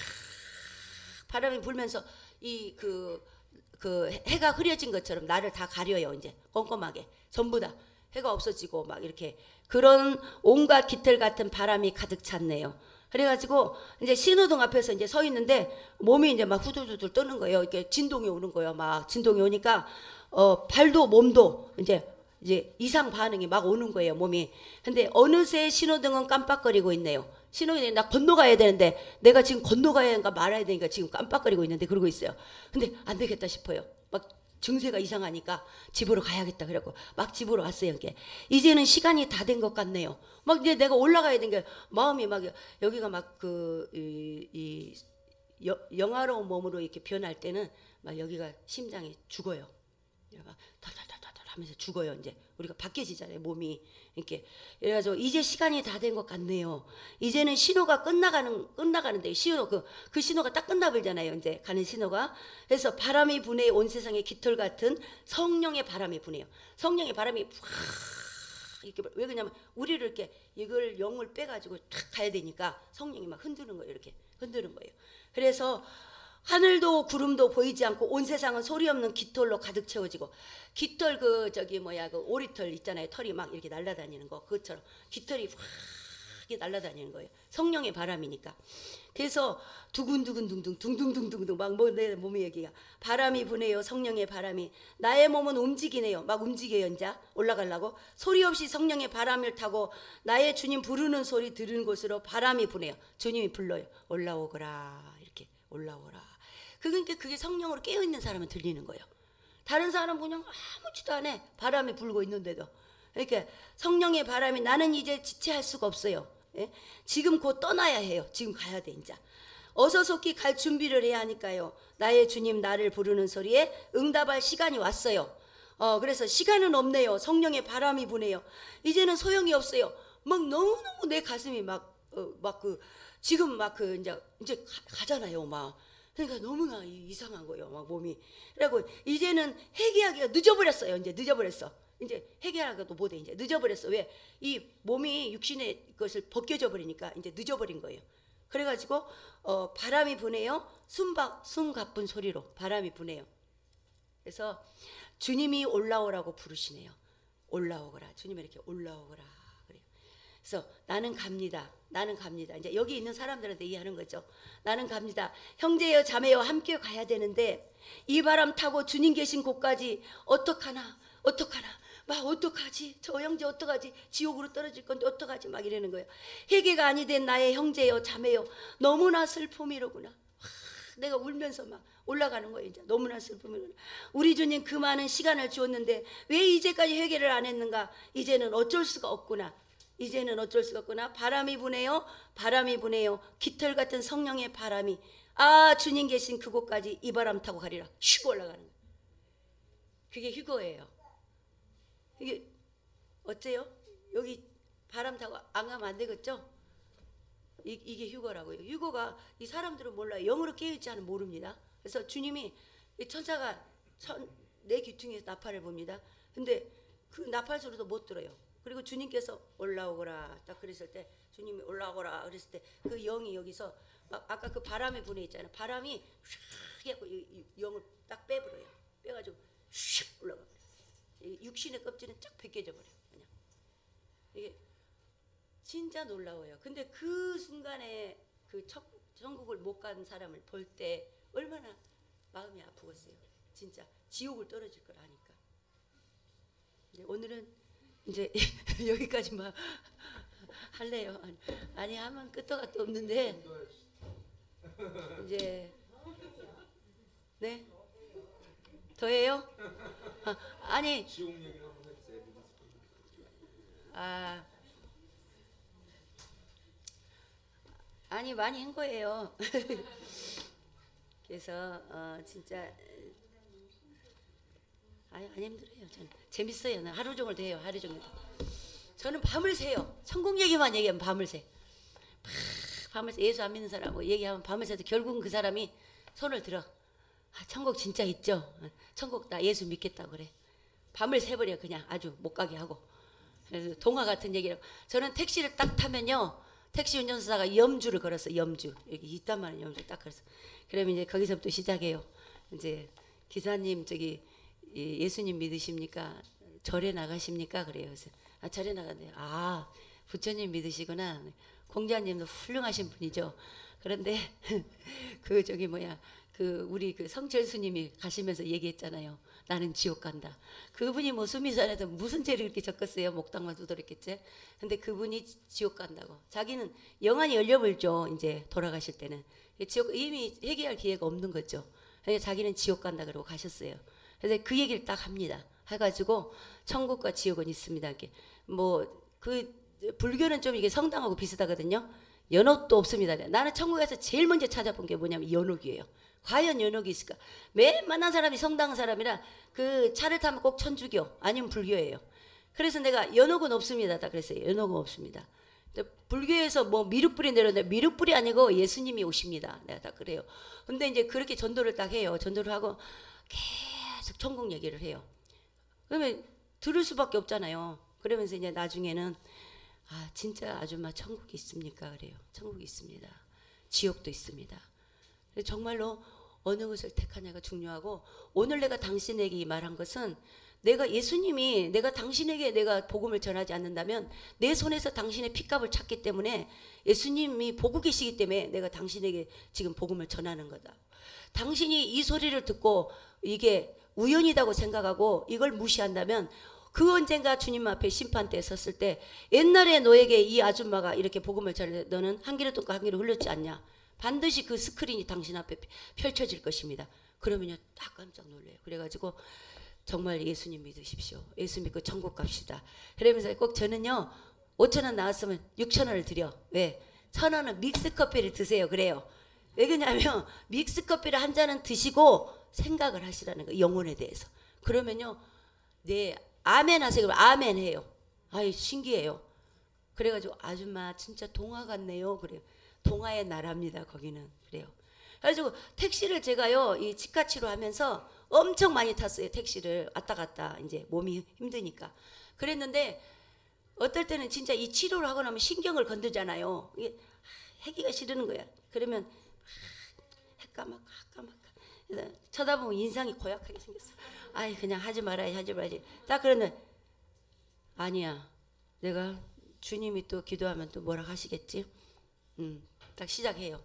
바람이 불면서 이 그 그 해가 흐려진 것처럼 나를 다 가려요. 이제 꼼꼼하게 전부 다 해가 없어지고 막 이렇게 그런 온갖 깃털 같은 바람이 가득 찼네요. 그래가지고 이제 신호등 앞에서 이제 서 있는데 몸이 이제 막 후들후들 떠는 거예요. 이렇게 진동이 오는 거예요. 막 진동이 오니까 어 발도 몸도 이제 이제 이상 반응이 막 오는 거예요. 몸이. 근데 어느새 신호등은 깜빡거리고 있네요. 신호등이 나 건너가야 되는데 내가 지금 건너가야 하는가 말아야 되니까 지금 깜빡거리고 있는데 그러고 있어요. 근데 안 되겠다 싶어요. 막 증세가 이상하니까 집으로 가야겠다 그래갖고 막 집으로 왔어요. 이게 이제는 시간이 다 된 것 같네요. 막 이제 내가 올라가야 되는 게 마음이 막 여기가 막 그 이 이 영화로운 몸으로 이렇게 변할 때는 막 여기가 심장이 죽어요. 막 다다다다다 하면서 죽어요. 이제 우리가 바뀌어지잖아요. 몸이 이렇게. 그래가지고 이제 시간이 다 된 것 같네요. 이제는 신호가 끝나가는 끝나가는데 신호 그, 그 신호가 딱 끝나버리잖아요. 이제 가는 신호가. 그래서 바람이 부네요. 온 세상에 깃털 같은 성령의 바람이 부네요. 성령의 바람이 확 이렇게 왜 그러냐면 우리를 이렇게 이걸 영을 빼가지고 탁 가야 되니까 성령이 막 흔드는 거예요. 이렇게 흔드는 거예요. 그래서 하늘도 구름도 보이지 않고 온 세상은 소리 없는 깃털로 가득 채워지고 깃털 그 저기 뭐야 그 오리털 있잖아요. 털이 막 이렇게 날아다니는 거 그것처럼 깃털이 확 날아다니는 거예요. 성령의 바람이니까. 그래서 두근두근 둥둥 둥둥둥둥둥 막 뭐 내 몸이 여기가 바람이 부네요. 성령의 바람이 나의 몸은 움직이네요. 막 움직여요. 이제 올라가려고 소리 없이 성령의 바람을 타고 나의 주님 부르는 소리 들은 곳으로 바람이 부네요. 주님이 불러요. 올라오거라 이렇게 올라오라. 그러니까 그게 성령으로 깨어있는 사람은 들리는 거예요. 다른 사람은 그냥 아무지도 안 해. 바람이 불고 있는데도. 그러니까 성령의 바람이 나는 이제 지체할 수가 없어요. 예? 지금 곧 떠나야 해요. 지금 가야 돼 이제. 어서 속히 갈 준비를 해야 하니까요. 나의 주님 나를 부르는 소리에 응답할 시간이 왔어요. 어, 그래서 시간은 없네요. 성령의 바람이 부네요. 이제는 소용이 없어요. 막 너무너무 내 가슴이 막 어, 막 그 지금 막 그 이제 이제 가, 가잖아요. 막 그러니까 너무나 이상한 거예요. 막 몸이. 그리고 이제는 회개하기가 늦어버렸어요. 이제 늦어버렸어. 이제 회개하기도 못해. 이제 늦어버렸어. 왜? 이 몸이 육신의 것을 벗겨져 버리니까 이제 늦어버린 거예요. 그래가지고 어, 바람이 부네요. 숨바, 숨 가쁜 소리로 바람이 부네요. 그래서 주님이 올라오라고 부르시네요. 올라오거라. 주님이 이렇게 올라오거라. 그래요. 그래서 나는 갑니다. 나는 갑니다. 이제 여기 있는 사람들한테 얘기하는 거죠. 나는 갑니다. 형제여 자매여 함께 가야 되는데 이 바람 타고 주님 계신 곳까지 어떡하나 어떡하나 막 어떡하지? 저 형제 어떡하지? 지옥으로 떨어질 건데 어떡하지? 막 이러는 거예요. 회개가 아니 된 나의 형제여 자매여 너무나 슬픔이로구나. 와, 내가 울면서 막 올라가는 거예요. 이제 너무나 슬픔이로구나. 우리 주님 그 많은 시간을 주었는데 왜 이제까지 회개를 안 했는가? 이제는 어쩔 수가 없구나. 이제는 어쩔 수가 없구나. 바람이 부네요. 바람이 부네요. 깃털 같은 성령의 바람이 아 주님 계신 그곳까지 이 바람 타고 가리라. 슉 올라가는 거예요. 그게 휴거예요. 이게 어째요? 여기 바람 타고 안 가면 안 되겠죠? 이, 이게 휴거라고요. 휴거가 이 사람들은 몰라요. 영으로 깨어있지 않으면 모릅니다. 그래서 주님이 이 천사가 천, 내 귀퉁이에서 나팔을 봅니다. 근데 그 나팔 소리도 못 들어요. 그리고 주님께서 올라오거라 딱 그랬을 때 주님이 올라오거라 그랬을 때 그 영이 여기서 막 아까 그 바람이 분해 있잖아요. 바람이 휙 해갖고 이, 이 영을 딱 빼버려요. 빼가지고 휙 올라가. 육신의 껍질은 쫙 벗겨져 버려요. 그냥 이게 진짜 놀라워요. 근데 그 순간에 그 천, 천국을 못 간 사람을 볼 때 얼마나 마음이 아프겠어요. 진짜 지옥을 떨어질 걸 아니까. 근데 오늘은 이제 여기까지만 할래요. 아니, 아니 하면 끝도 gat도 없는데 이제 네 더해요? 아, 아니 아 아니 많이 한 거예요. 그래서 어, 진짜 아니 안 힘들어요. 저는 재밌어요. 하루 종일 돼요. 하루 종일. 저는 밤을 새요. 천국 얘기만 얘기하면 밤을 새. 막 밤을 새 예수 안 믿는 사람하고 얘기하면 밤을 새도 결국은 그 사람이 손을 들어. 아, 천국 진짜 있죠. 천국 나 예수 믿겠다고 그래. 밤을 새버려 그냥 아주 못 가게 하고. 그래서 동화 같은 얘기라고. 저는 택시를 딱 타면요. 택시 운전사가 염주를 걸었어. 염주. 여기 있단 말이에요. 염주 딱 걸었어. 그러면 이제 거기서부터 시작해요. 이제 기사님 저기 예수님 믿으십니까? 절에 나가십니까? 그래요. 그래서 아 절에 나간대요. 아 부처님 믿으시구나. 공자님도 훌륭하신 분이죠. 그런데 그 저기 뭐야 그 우리 그 성철스님이 가시면서 얘기했잖아요. 나는 지옥 간다. 그분이 뭐 수미산에서 무슨 죄를 그렇게 적었어요. 목당만 두드렸겠지. 근데 그분이 지옥 간다고. 자기는 영안이 열려버렸죠. 이제 돌아가실 때는 지옥 이미 회개할 기회가 없는 거죠. 그래서 자기는 지옥 간다 그러고 가셨어요. 그래서 그 얘기를 딱 합니다. 해가지고 천국과 지옥은 있습니다. 이렇게 뭐 그 불교는 좀 이게 성당하고 비슷하거든요. 연옥도 없습니다. 나는 천국에서 제일 먼저 찾아본 게 뭐냐면 연옥이에요. 과연 연옥이 있을까? 맨 만난 사람이 성당 사람이라 그 차를 타면 꼭 천주교 아니면 불교예요. 그래서 내가 연옥은 없습니다. 다 그랬어요. 연옥은 없습니다. 불교에서 뭐 미륵불이 내렸는데 미륵불이 아니고 예수님이 오십니다. 내가 다 그래요. 근데 이제 그렇게 전도를 딱 해요. 전도를 하고 계속 천국 얘기를 해요. 그러면 들을 수밖에 없잖아요. 그러면서 이제 나중에는 아 진짜 아줌마 천국이 있습니까? 그래요. 천국이 있습니다. 지옥도 있습니다. 정말로 어느 것을 택하냐가 중요하고 오늘 내가 당신에게 이 말한 것은 내가 예수님이 내가 당신에게 내가 복음을 전하지 않는다면 내 손에서 당신의 핏값을 찾기 때문에 예수님이 보고 계시기 때문에 내가 당신에게 지금 복음을 전하는 거다. 당신이 이 소리를 듣고 이게 우연이라고 생각하고 이걸 무시한다면 그 언젠가 주님 앞에 심판대에 섰을 때 옛날에 너에게 이 아줌마가 이렇게 복음을 전해 너는 한 귀로 듣고 한 귀로 흘렸지 않냐. 반드시 그 스크린이 당신 앞에 펼쳐질 것입니다. 그러면요 딱 깜짝 놀래요. 그래가지고 정말 예수님 믿으십시오. 예수 믿고 천국 갑시다. 그러면서 꼭 저는요 오천 원 나왔으면 육천 원을 드려. 왜? 천 원은 믹스커피를 드세요. 그래요. 왜 그러냐면 믹스커피를 한 잔은 드시고 생각을 하시라는 거예요. 영혼에 대해서. 그러면요 네 아멘 하세요. 그러면 아멘 해요. 아이 신기해요. 그래가지고 아줌마 진짜 동화 같네요. 그래요. 동화의 나라입니다. 거기는. 그래요. 그래가지고 택시를 제가요 이 치과 치료하면서 엄청 많이 탔어요. 택시를 왔다 갔다 이제 몸이 힘드니까. 그랬는데 어떨 때는 진짜 이 치료를 하고 나면 신경을 건들잖아요. 이게 해기가 싫은 거야. 그러면 헷까맣까 헷까맣까 쳐다보면 인상이 고약하게 생겼어. 아이 그냥 하지 말아야지 하지 말아야지. 딱 그러는데 아니야. 내가 주님이 또 기도하면 또 뭐라 하시겠지. 음, 딱 시작해요.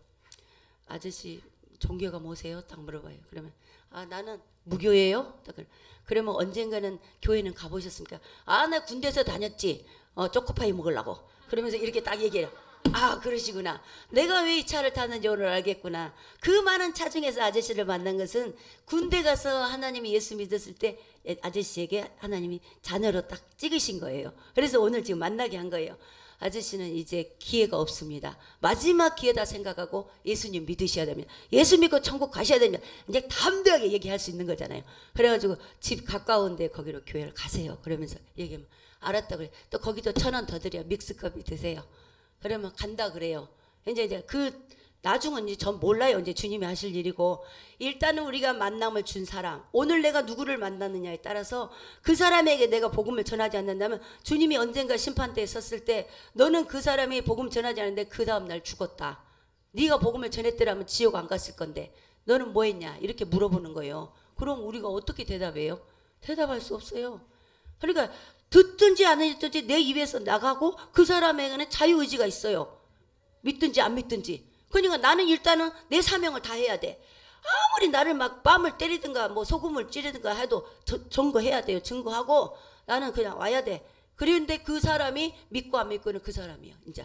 아저씨 종교가 뭐세요? 딱 물어봐요. 그러면 아 나는 무교예요. 딱 그래. 그러면 언젠가는 교회는 가보셨습니까? 아 나 군대에서 다녔지. 어 초코파이 먹으려고. 그러면서 이렇게 딱 얘기해요. 아 그러시구나. 내가 왜 이 차를 타는지 오늘 알겠구나. 그 많은 차 중에서 아저씨를 만난 것은 군대 가서 하나님이 예수 믿었을 때 아저씨에게 하나님이 자녀로 딱 찍으신 거예요. 그래서 오늘 지금 만나게 한 거예요. 아저씨는 이제 기회가 없습니다. 마지막 기회다 생각하고 예수님 믿으셔야 됩니다. 예수 믿고 천국 가셔야 됩니다. 이제 담대하게 얘기할 수 있는 거잖아요. 그래가지고 집 가까운데 거기로 교회를 가세요. 그러면서 얘기하면 알았다 그래. 또 거기도 천 원 더 드려. 믹스커피 드세요. 그러면 간다 그래요. 이제 이제 그 나중은 이제 전 몰라요. 이제 주님이 하실 일이고 일단은 우리가 만남을 준 사람 오늘 내가 누구를 만났느냐에 따라서 그 사람에게 내가 복음을 전하지 않는다면 주님이 언젠가 심판대에 섰을 때 너는 그 사람이 복음 전하지 않는데 그 다음날 죽었다. 네가 복음을 전했더라면 지옥 안 갔을 건데 너는 뭐 했냐 이렇게 물어보는 거예요. 그럼 우리가 어떻게 대답해요? 대답할 수 없어요. 그러니까 듣든지 안 듣든지 내 입에서 나가고 그 사람에게는 자유의지가 있어요. 믿든지 안 믿든지. 그러니까 나는 일단은 내 사명을 다 해야 돼. 아무리 나를 막 뺨을 때리든가 뭐 소금을 찌르든가 해도 저, 증거해야 돼요. 증거하고 나는 그냥 와야 돼. 그런데 그 사람이 믿고 안 믿고는 그 사람이에요. 이제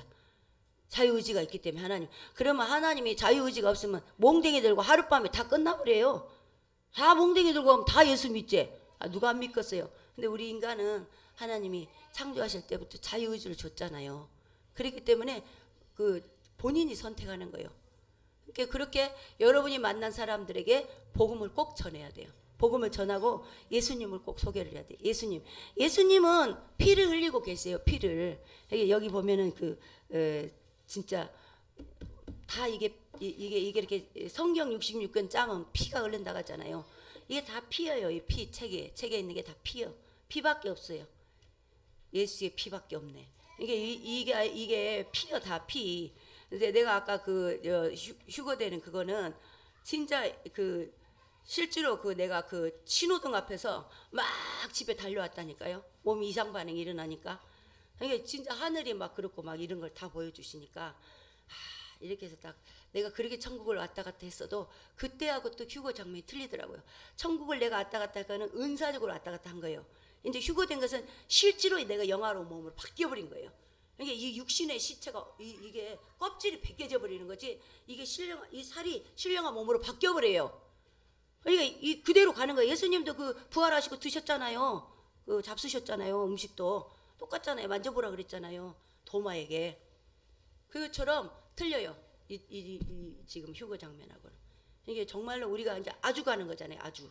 자유의지가 있기 때문에 하나님. 그러면 하나님이 자유의지가 없으면 몽댕이 들고 하룻밤에 다 끝나버려요. 다 몽댕이 들고 하면 다 예수 믿지. 아, 누가 안 믿겠어요. 근데 우리 인간은 하나님이 창조하실 때부터 자유의지를 줬잖아요. 그렇기 때문에 그 본인이 선택하는 거예요. 그러니까 그렇게 여러분이 만난 사람들에게 복음을 꼭 전해야 돼요. 복음을 전하고 예수님을 꼭 소개를 해야 돼요. 예수님. 예수님은 피를 흘리고 계세요. 피를. 여기 보면은 그 에, 진짜 다 이게 이- 이게 이게 이렇게 성경 육십육 권 짜면 피가 흘른다 하잖아요. 이게 다 피예요. 이 피 책에 책에 있는 게 다 피요. 피밖에 없어요. 예수의 피밖에 없네. 이게 이, 이게 이게 피요 다 피. 근데 내가 아까 그 어, 휴, 휴거되는 그거는 진짜 그 실제로 그 내가 그 신호등 앞에서 막 집에 달려왔다니까요. 몸이 이상 반응이 일어나니까. 이게 진짜 하늘이 막 그렇고 막 이런 걸 다 보여주시니까 하, 이렇게 해서 딱 내가 그렇게 천국을 왔다 갔다 했어도 그때하고 또 휴거 장면이 틀리더라고요. 천국을 내가 왔다 갔다 하는 은사적으로 왔다 갔다 한 거예요. 이제 휴거된 것은 실제로 내가 영화로 몸으로 바뀌어버린 거예요. 이게 이 육신의 시체가 이, 이게 껍질이 벗겨져 버리는 거지 이게 신령 이 살이 신령한 몸으로 바뀌어버려요. 그러니까 이 그대로 가는 거예요. 예수님도 그 부활하시고 드셨잖아요. 그 잡수셨잖아요. 음식도 똑같잖아요. 만져보라 그랬잖아요. 도마에게. 그것처럼 틀려요. 이, 이, 이 지금 휴거 장면하고는. 이게 정말로 우리가 이제 아주 가는 거잖아요. 아주.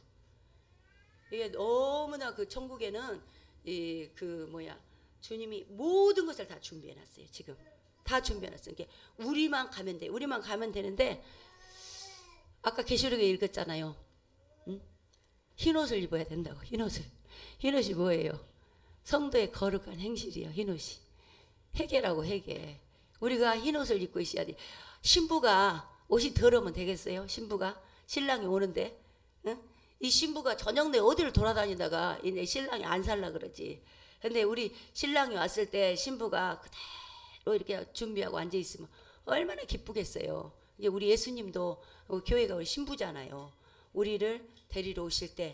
이게 너무나 그 천국에는 이 그 뭐야 주님이 모든 것을 다 준비해 놨어요. 지금 다 준비해 놨어요. 이게 우리만 가면 돼. 우리만 가면 되는데 아까 계시록에 읽었잖아요. 응? 흰옷을 입어야 된다고. 흰옷을. 흰옷이 뭐예요? 성도의 거룩한 행실이요. 흰옷이. 회개라고 회개. 우리가 흰옷을 입고 있어야 돼. 신부가 옷이 더러우면 되겠어요? 신부가 신랑이 오는데 응? 이 신부가 저녁 내 어디를 돌아다니다가 이 신랑이 안 살라 그러지. 근데 우리 신랑이 왔을 때 신부가 그대로 이렇게 준비하고 앉아 있으면 얼마나 기쁘겠어요. 이제 우리 예수님도 교회가 우리 신부잖아요. 우리를 데리러 오실 때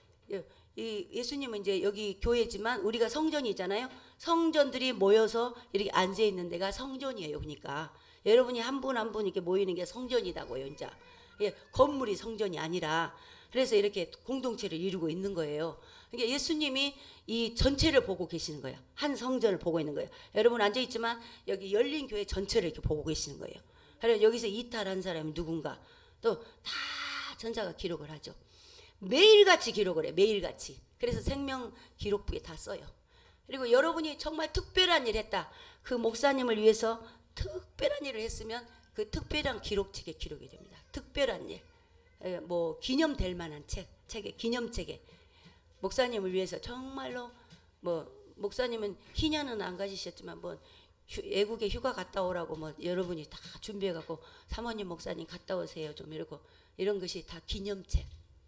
이 예수님은 이제 여기 교회지만 우리가 성전이잖아요. 성전들이 모여서 이렇게 앉아 있는 데가 성전이에요. 그러니까 여러분이 한 분 한 분 이렇게 모이는 게 성전이다고요. 이제 예, 건물이 성전이 아니라 그래서 이렇게 공동체를 이루고 있는 거예요. 그러니까 예수님이 이 전체를 보고 계시는 거예요. 한 성전을 보고 있는 거예요. 여러분 앉아 있지만 여기 열린 교회 전체를 이렇게 보고 계시는 거예요. 그래서 여기서 이탈한 사람이 누군가 또 다 전사가 기록을 하죠. 매일같이 기록을 해. 매일같이. 그래서 생명 기록부에 다 써요. 그리고 여러분이 정말 특별한 일 했다. 그 목사님을 위해서 특별한 일을 했으면 그 특별한 기록책에 기록이 됩니다. 특별한 일. 뭐 기념될 만한 책, 책에 기념책에 목사님을 위해서 정말로 뭐 목사님은 희년은 안 가지셨지만 뭐 휴, 외국에 휴가 갔다 오라고 뭐 여러분이 다 준비해 갖고 사모님 목사님 갔다 오세요 좀 이러고 이런 것이 다 기념책.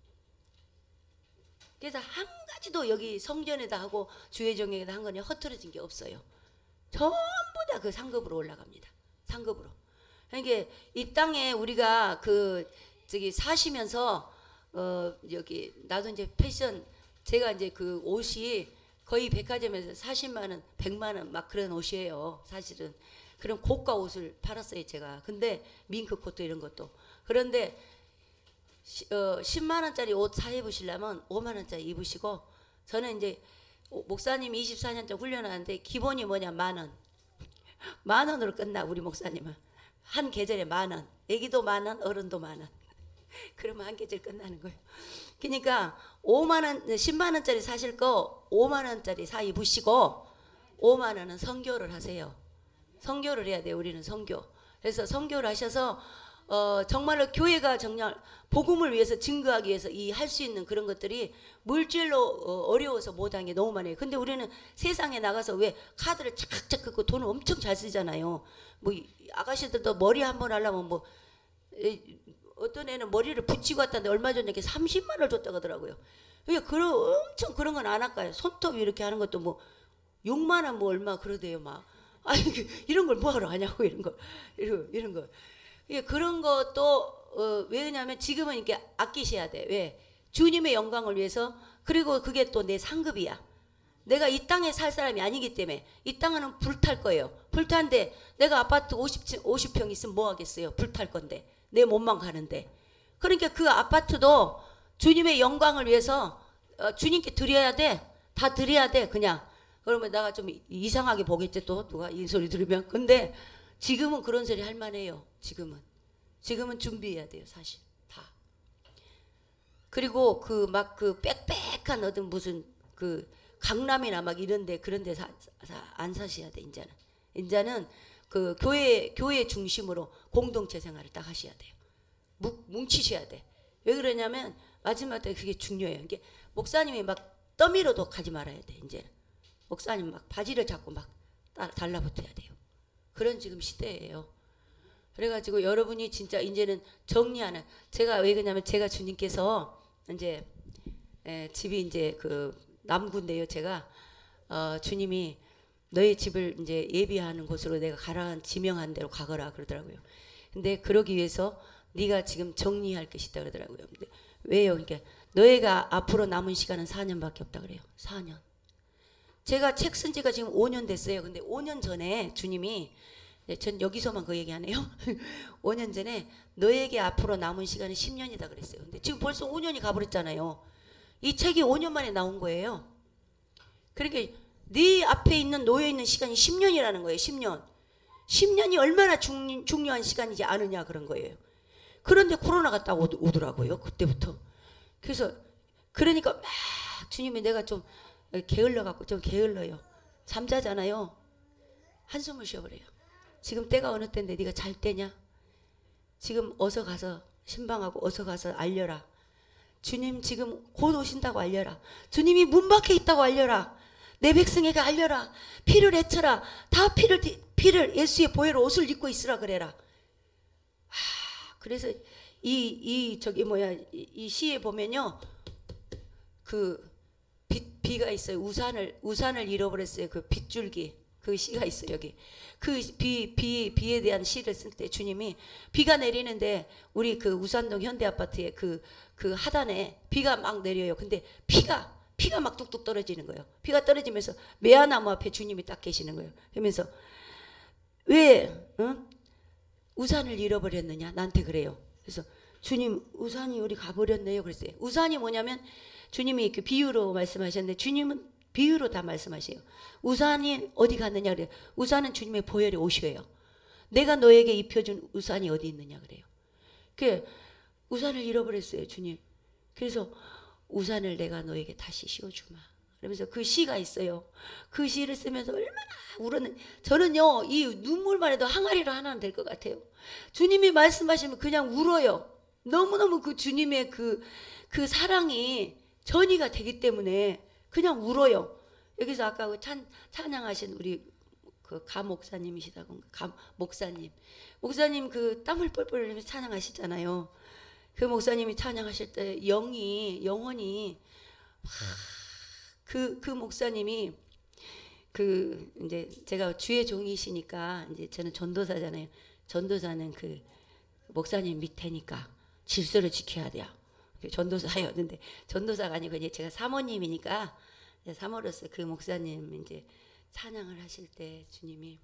그래서 한 가지도 여기 성전에다 하고 주회정에다 한 거는 허투루진 게 없어요. 전부 다 그 상급으로 올라갑니다. 상급으로. 그러니까 이 땅에 우리가 그 저기 사시면서 어 여기 나도 이제 패션 제가 이제 그 옷이 거의 백화점에서 사십만 원, 백만 원 막 그런 옷이에요. 사실은 그런 고가 옷을 팔았어요 제가. 근데 밍크 코트 이런 것도. 그런데 시, 어, 십만 원짜리 옷 사 입으시려면 오만 원짜리 입으시고 저는 이제 목사님이 이십사 년째 훈련하는데 기본이 뭐냐 만 원. 만 원으로 끝나 우리 목사님은. 한 계절에 만 원. 애기도 만 원, 어른도 만 원. 그러면 한 계절 끝나는 거예요. 그러니까 오만 원, 십만 원짜리 사실 거 오만 원짜리 사 입으시고 오만 원은 선교를 하세요. 선교를 해야 돼요. 우리는 선교. 그래서 선교를 하셔서 어, 정말로 교회가 정말 복음을 위해서 증거하기 위해서 이 할 수 있는 그런 것들이 물질로 어, 어려워서 못한 게 너무 많아요. 근데 우리는 세상에 나가서 왜 카드를 착착 긋고 돈을 엄청 잘 쓰잖아요. 뭐 아가씨들도 머리 한번 하려면 뭐 에, 어떤 애는 머리를 붙이고 왔다는데 얼마 전에 삼십만 원을 줬다고 하더라고요. 그러니까 그런 엄청 그런 건 안 할까요? 손톱 이렇게 하는 것도 뭐 육만 원 뭐 얼마 그러대요 막. 아니 이런 걸 뭐하러 하냐고 이런 거 이런 이런 거. 그런 것도 어, 왜냐하면 지금은 이렇게 아끼셔야 돼. 왜? 주님의 영광을 위해서. 그리고 그게 또 내 상급이야. 내가 이 땅에 살 사람이 아니기 때문에 이 땅은 불탈 거예요. 불탄데 내가 아파트 오십, 오십 평 있으면 뭐 하겠어요. 불탈 건데 내 몸만 가는데. 그러니까 그 아파트도 주님의 영광을 위해서 어, 주님께 드려야 돼. 다 드려야 돼 그냥. 그러면 내가 좀 이상하게 보겠지 또 누가 이 소리 들으면. 근데 지금은 그런 소리 할 만해요. 지금은. 지금은 준비해야 돼요. 사실 다. 그리고 그 막 그 빽빽한 어떤 무슨 그 강남이나 막 이런데 그런데 안 사셔야 돼. 이제는. 이제는 그 교회 교회 중심으로 공동체 생활을 딱 하셔야 돼요. 뭉, 뭉치셔야 돼. 왜 그러냐면 마지막 때 그게 중요해요. 이게 목사님이 막 떠밀어도 가지 말아야 돼. 이제는 목사님 막 바지를 잡고 막 달라붙어야 돼요. 그런 지금 시대예요. 그래가지고 여러분이 진짜 이제는 정리하는, 제가 왜 그러냐면 제가 주님께서 이제 에, 집이 이제 그 남구인데요. 제가 어, 주님이 너의 집을 이제 예비하는 곳으로 내가 가라, 지명한 대로 가거라 그러더라고요. 근데 그러기 위해서 네가 지금 정리할 것이 있다 그러더라고요. 근데 왜요? 그러니까 너희가 앞으로 남은 시간은 사 년밖에 없다 그래요. 사 년. 제가 책 쓴 지가 지금 오 년 됐어요. 근데 오 년 전에 주님이, 전 여기서만 그 얘기하네요. 오 년 전에 너에게 앞으로 남은 시간은 십 년이다 그랬어요. 근데 지금 벌써 오 년이 가버렸잖아요. 이 책이 오 년 만에 나온 거예요. 그러니까 네 앞에 있는 놓여 있는 시간이 십 년이라는 거예요. 십 년. 십 년이 얼마나 중, 중요한 시간이지 않으냐 그런 거예요. 그런데 코로나가 딱 오더라고요. 그때부터. 그래서 그러니까 막 주님이 내가 좀 게을러 갖고 좀 게을러요. 잠자잖아요. 한숨을 쉬어버려요. 지금 때가 어느 때인데 네가 잘 때냐? 지금 어서 가서 신방하고 어서 가서 알려라. 주님 지금 곧 오신다고 알려라. 주님이 문 밖에 있다고 알려라. 내 백성에게 알려라. 피를 헤쳐라. 다 피를 피를 예수의 보혈 옷을 입고 있으라 그래라. 하, 그래서 이 이 저기 뭐야 이, 이 시에 보면요, 그 비, 비가 있어요. 우산을 우산을 잃어버렸어요. 그 빗줄기 그 시가 있어요. 여기 그 비 비 비에 대한 시를 쓸 때 주님이 비가 내리는데 우리 그 우산동 현대아파트의 그 그 하단에 비가 막 내려요. 근데 피가 피가 막 뚝뚝 떨어지는 거예요. 피가 떨어지면서 매화나무 앞에 주님이 딱 계시는 거예요. 그러면서 왜 응? 우산을 잃어버렸느냐 나한테 그래요. 그래서 주님 우산이 우리 가버렸네요 그랬어요. 우산이 뭐냐면 주님이 그 비유로 말씀하셨는데 주님은 비유로 다 말씀하세요. 우산이 어디 갔느냐 그래요. 우산은 주님의 보혈의 옷이에요. 내가 너에게 입혀준 우산이 어디 있느냐 그래요. 그 우산을 잃어버렸어요 주님. 그래서 우산을 내가 너에게 다시 씌워주마. 그러면서 그 시가 있어요. 그 시를 쓰면서 얼마나 울었는. 저는요 이 눈물만 해도 항아리로 하나는 될 것 같아요. 주님이 말씀하시면 그냥 울어요. 너무너무 그 주님의 그, 그 사랑이 전이가 되기 때문에 그냥 울어요. 여기서 아까 그 찬, 찬양하신 우리 그 가 목사님이시다고, 가 목사님. 목사님 그 땀을 뻘뻘 흘리면서 찬양하시잖아요. 그 목사님이 찬양하실 때 영이, 영혼이, 그, 그 목사님이 그 이제 제가 주의 종이시니까 이제 저는 전도사잖아요. 전도사는 그 목사님 밑에니까 질서를 지켜야 돼요. 전도사였는데 전도사가 아니고 이제 제가 사모님이니까 사모로서 그 목사님 이제 찬양을 하실 때 주님이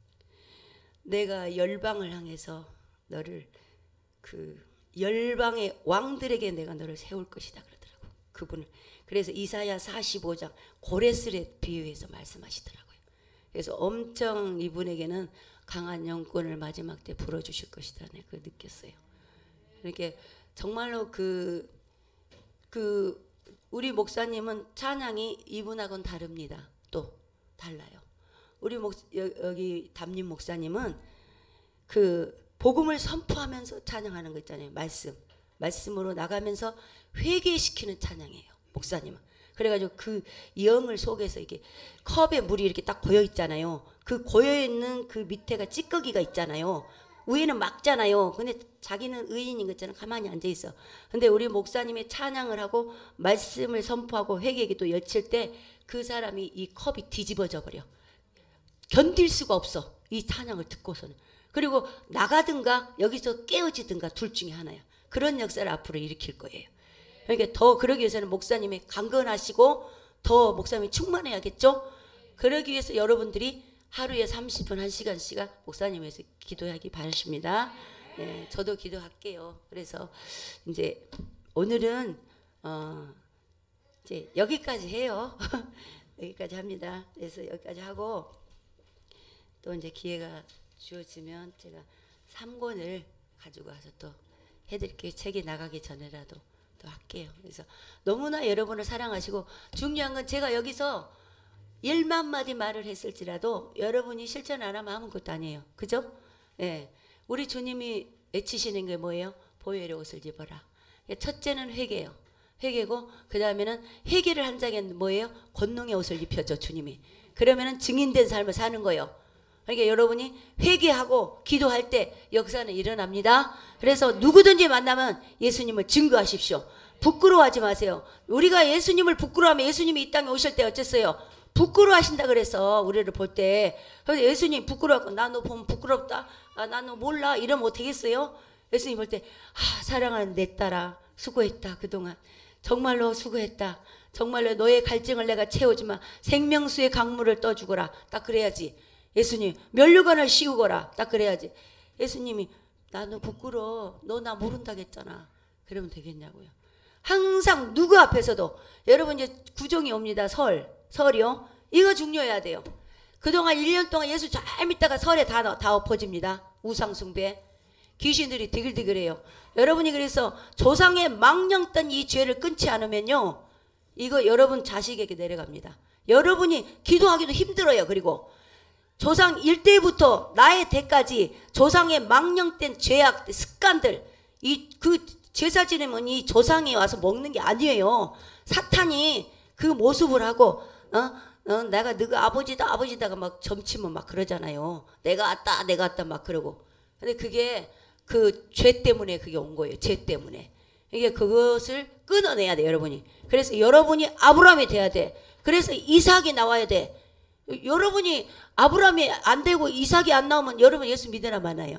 내가 열방을 향해서 너를 그 열방의 왕들에게 내가 너를 세울 것이다 그러더라고. 그분을. 그래서 이사야 사십오 장 고레스렛 비유해서 말씀하시더라고요. 그래서 엄청 이분에게는 강한 영권을 마지막 때 불어주실 것이다. 내가 그 느꼈어요. 이렇게 정말로 그, 그 우리 목사님은 찬양이 이분하고는 다릅니다. 또 달라요. 우리 목 여기 담임 목사님은 그 복음을 선포하면서 찬양하는 거 있잖아요. 말씀. 말씀으로 나가면서 회개시키는 찬양이에요. 목사님은. 그래가지고 그 영을 속에서 이렇게 컵에 물이 이렇게 딱 고여 있잖아요. 그 고여 있는 그 밑에가 찌꺼기가 있잖아요. 위에는 막잖아요. 근데 자기는 의인인 것처럼 가만히 앉아 있어. 근데 우리 목사님이 찬양을 하고 말씀을 선포하고 회개기도 열칠 때 그 사람이 이 컵이 뒤집어져 버려. 견딜 수가 없어. 이 찬양을 듣고서는. 그리고 나가든가 여기서 깨어지든가 둘 중에 하나야. 그런 역사를 앞으로 일으킬 거예요. 그러니까 더 그러기 위해서는 목사님이 강건하시고 더 목사님이 충만해야겠죠. 그러기 위해서 여러분들이 하루에 삼십 분 한 시간씩 목사님 위해서 기도하기 바랍니다. 네, 저도 기도할게요. 그래서 이제 오늘은 어 이제 여기까지 해요. 여기까지 합니다. 그래서 여기까지 하고 또 이제 기회가 주어지면 제가 삼 권을 가지고 와서 또 해드릴게요. 책이 나가기 전에라도 또 할게요. 그래서 너무나 여러분을 사랑하시고 중요한 건 제가 여기서 일만 마디 말을 했을지라도 여러분이 실천 안 하면 아무것도 아니에요. 그죠? 예. 우리 주님이 외치시는 게 뭐예요? 보혈의 옷을 입어라. 첫째는 회개예요. 회개고 그 다음에는 회개를 한 장에 뭐예요? 권능의 옷을 입혀줘 주님이. 그러면은 증인된 삶을 사는 거예요. 그러니까 여러분이 회개하고 기도할 때 역사는 일어납니다. 그래서 누구든지 만나면 예수님을 증거하십시오. 부끄러워하지 마세요. 우리가 예수님을 부끄러워하면 예수님이 이 땅에 오실 때 어쨌어요? 부끄러워하신다 그래서 우리를 볼 때 예수님 부끄러워 나 너 보면 부끄럽다 아, 나 너 몰라 이러면 어떻겠어요? 예수님 볼 때 아, 사랑하는 내 딸아 수고했다 그동안 정말로 수고했다 정말로 너의 갈증을 내가 채워주마 생명수의 강물을 떠주거라 딱 그래야지. 예수님 면류관을 씌우거라 딱 그래야지. 예수님이 나 너 부끄러워 너 나 모른다겠잖아 그러면 되겠냐고요. 항상 누구 앞에서도 여러분 이제 구종이 옵니다. 설 설이요. 이거 중요해야 돼요. 그동안 일 년 동안 예수 잘 믿다가 설에 다, 다 엎어집니다. 우상숭배. 귀신들이 디글디글해요. 여러분이 그래서 조상의 망령던 이 죄를 끊지 않으면요. 이거 여러분 자식에게 내려갑니다. 여러분이 기도하기도 힘들어요. 그리고 조상 일대부터 나의 대까지 조상의 망령된 죄악, 습관들 이 그 제사 지내면 이 조상이 와서 먹는 게 아니에요. 사탄이 그 모습을 하고 어? 어, 내가 너가 아버지다 아버지다가 막 점치면 막 그러잖아요. 내가 왔다 내가 왔다 막 그러고. 근데 그게 그 죄 때문에 그게 온 거예요. 죄 때문에. 이게 그것을 끊어내야 돼 여러분이. 그래서 여러분이 아브라함이 돼야 돼. 그래서 이삭이 나와야 돼. 여러분이 아브라함이 안 되고 이삭이 안 나오면 여러분 예수 믿으나 마나요?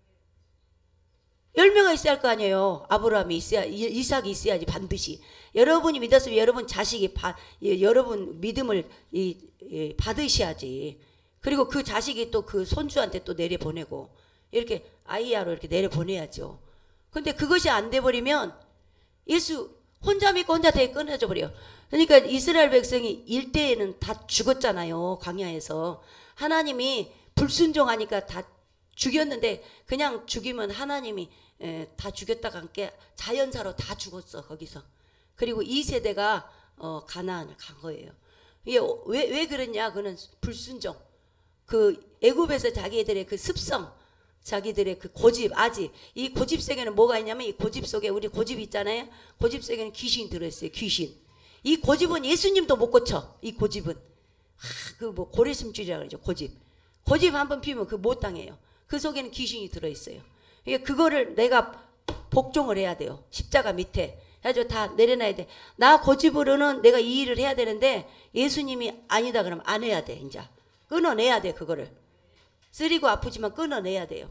열매가 있어야 할 거 아니에요. 아브라함이 있어야 이삭이 있어야지 반드시. 여러분이 믿었으면 여러분 자식이 바, 여러분 믿음을 이, 이, 받으셔야지. 그리고 그 자식이 또 그 손주한테 또 내려보내고 이렇게 아이야로 이렇게 내려보내야죠. 근데 그것이 안 돼버리면 예수 혼자 믿고 혼자 되게 끊어져 버려요. 그러니까 이스라엘 백성이 일대에는 다 죽었잖아요. 광야에서. 하나님이 불순종하니까 다 죽였는데 그냥 죽이면 하나님이 에, 다 죽였다가 함께 자연사로 다 죽었어 거기서. 그리고 이 세대가 어, 가나안을 간 거예요. 이게 왜, 왜 그러냐? 그는 불순종. 그 애굽에서 자기들의 그 습성, 자기들의 그 고집, 아집. 이 고집 속에는 뭐가 있냐면 이 고집 속에 우리 고집 있잖아요. 고집 속에는 귀신이 들어있어요. 귀신. 이 고집은 예수님도 못 고쳐. 이 고집은 그 뭐 고래심줄이라 그러죠. 고집. 고집 한번 피우면 그 못 당해요. 그 속에는 귀신이 들어있어요. 그러니까 그거를 내가 복종을 해야 돼요. 십자가 밑에. 그래가지고 다 내려놔야 돼. 나 고집으로는 내가 이 일을 해야 되는데 예수님이 아니다 그러면 안 해야 돼. 이제 끊어내야 돼. 그거를. 쓰리고 아프지만 끊어내야 돼요.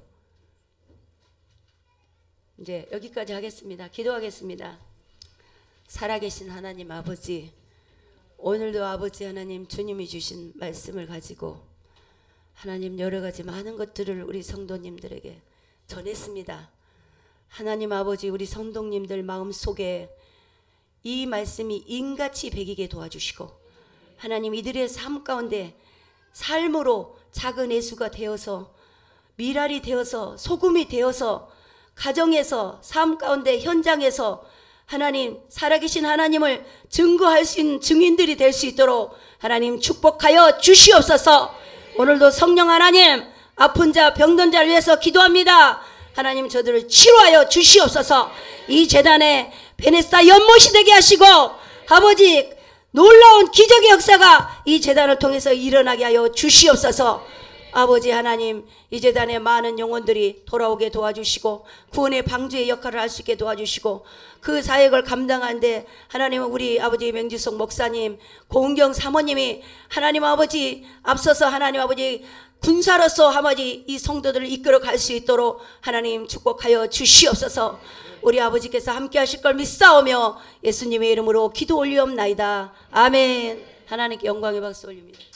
이제 여기까지 하겠습니다. 기도하겠습니다. 살아계신 하나님 아버지, 오늘도 아버지 하나님 주님이 주신 말씀을 가지고 하나님 여러 가지 많은 것들을 우리 성도님들에게 전했습니다. 하나님 아버지 우리 성도님들 마음속에 이 말씀이 인같이 배기게 도와주시고 하나님 이들의 삶 가운데 삶으로 작은 예수가 되어서 미랄이 되어서 소금이 되어서 가정에서 삶 가운데 현장에서 하나님 살아계신 하나님을 증거할 수 있는 증인들이 될 수 있도록 하나님 축복하여 주시옵소서. 오늘도 성령 하나님 아픈 자 병든 자를 위해서 기도합니다. 하나님 저들을 치료하여 주시옵소서. 이 재단에 베네사 연못이 되게 하시고 아버지 놀라운 기적의 역사가 이 재단을 통해서 일어나게 하여 주시옵소서. 아버지 하나님 이 재단에 많은 영혼들이 돌아오게 도와주시고 구원의 방주의 역할을 할 수 있게 도와주시고 그 사역을 감당하는데 하나님은 우리 아버지 명지석 목사님 고은경 사모님이 하나님 아버지 앞서서 하나님 아버지 군사로서 아버지 이 성도들을 이끌어 갈 수 있도록 하나님 축복하여 주시옵소서. 우리 아버지께서 함께 하실 걸 믿사오며 예수님의 이름으로 기도 올리옵나이다. 아멘. 하나님께 영광의 박수 올립니다.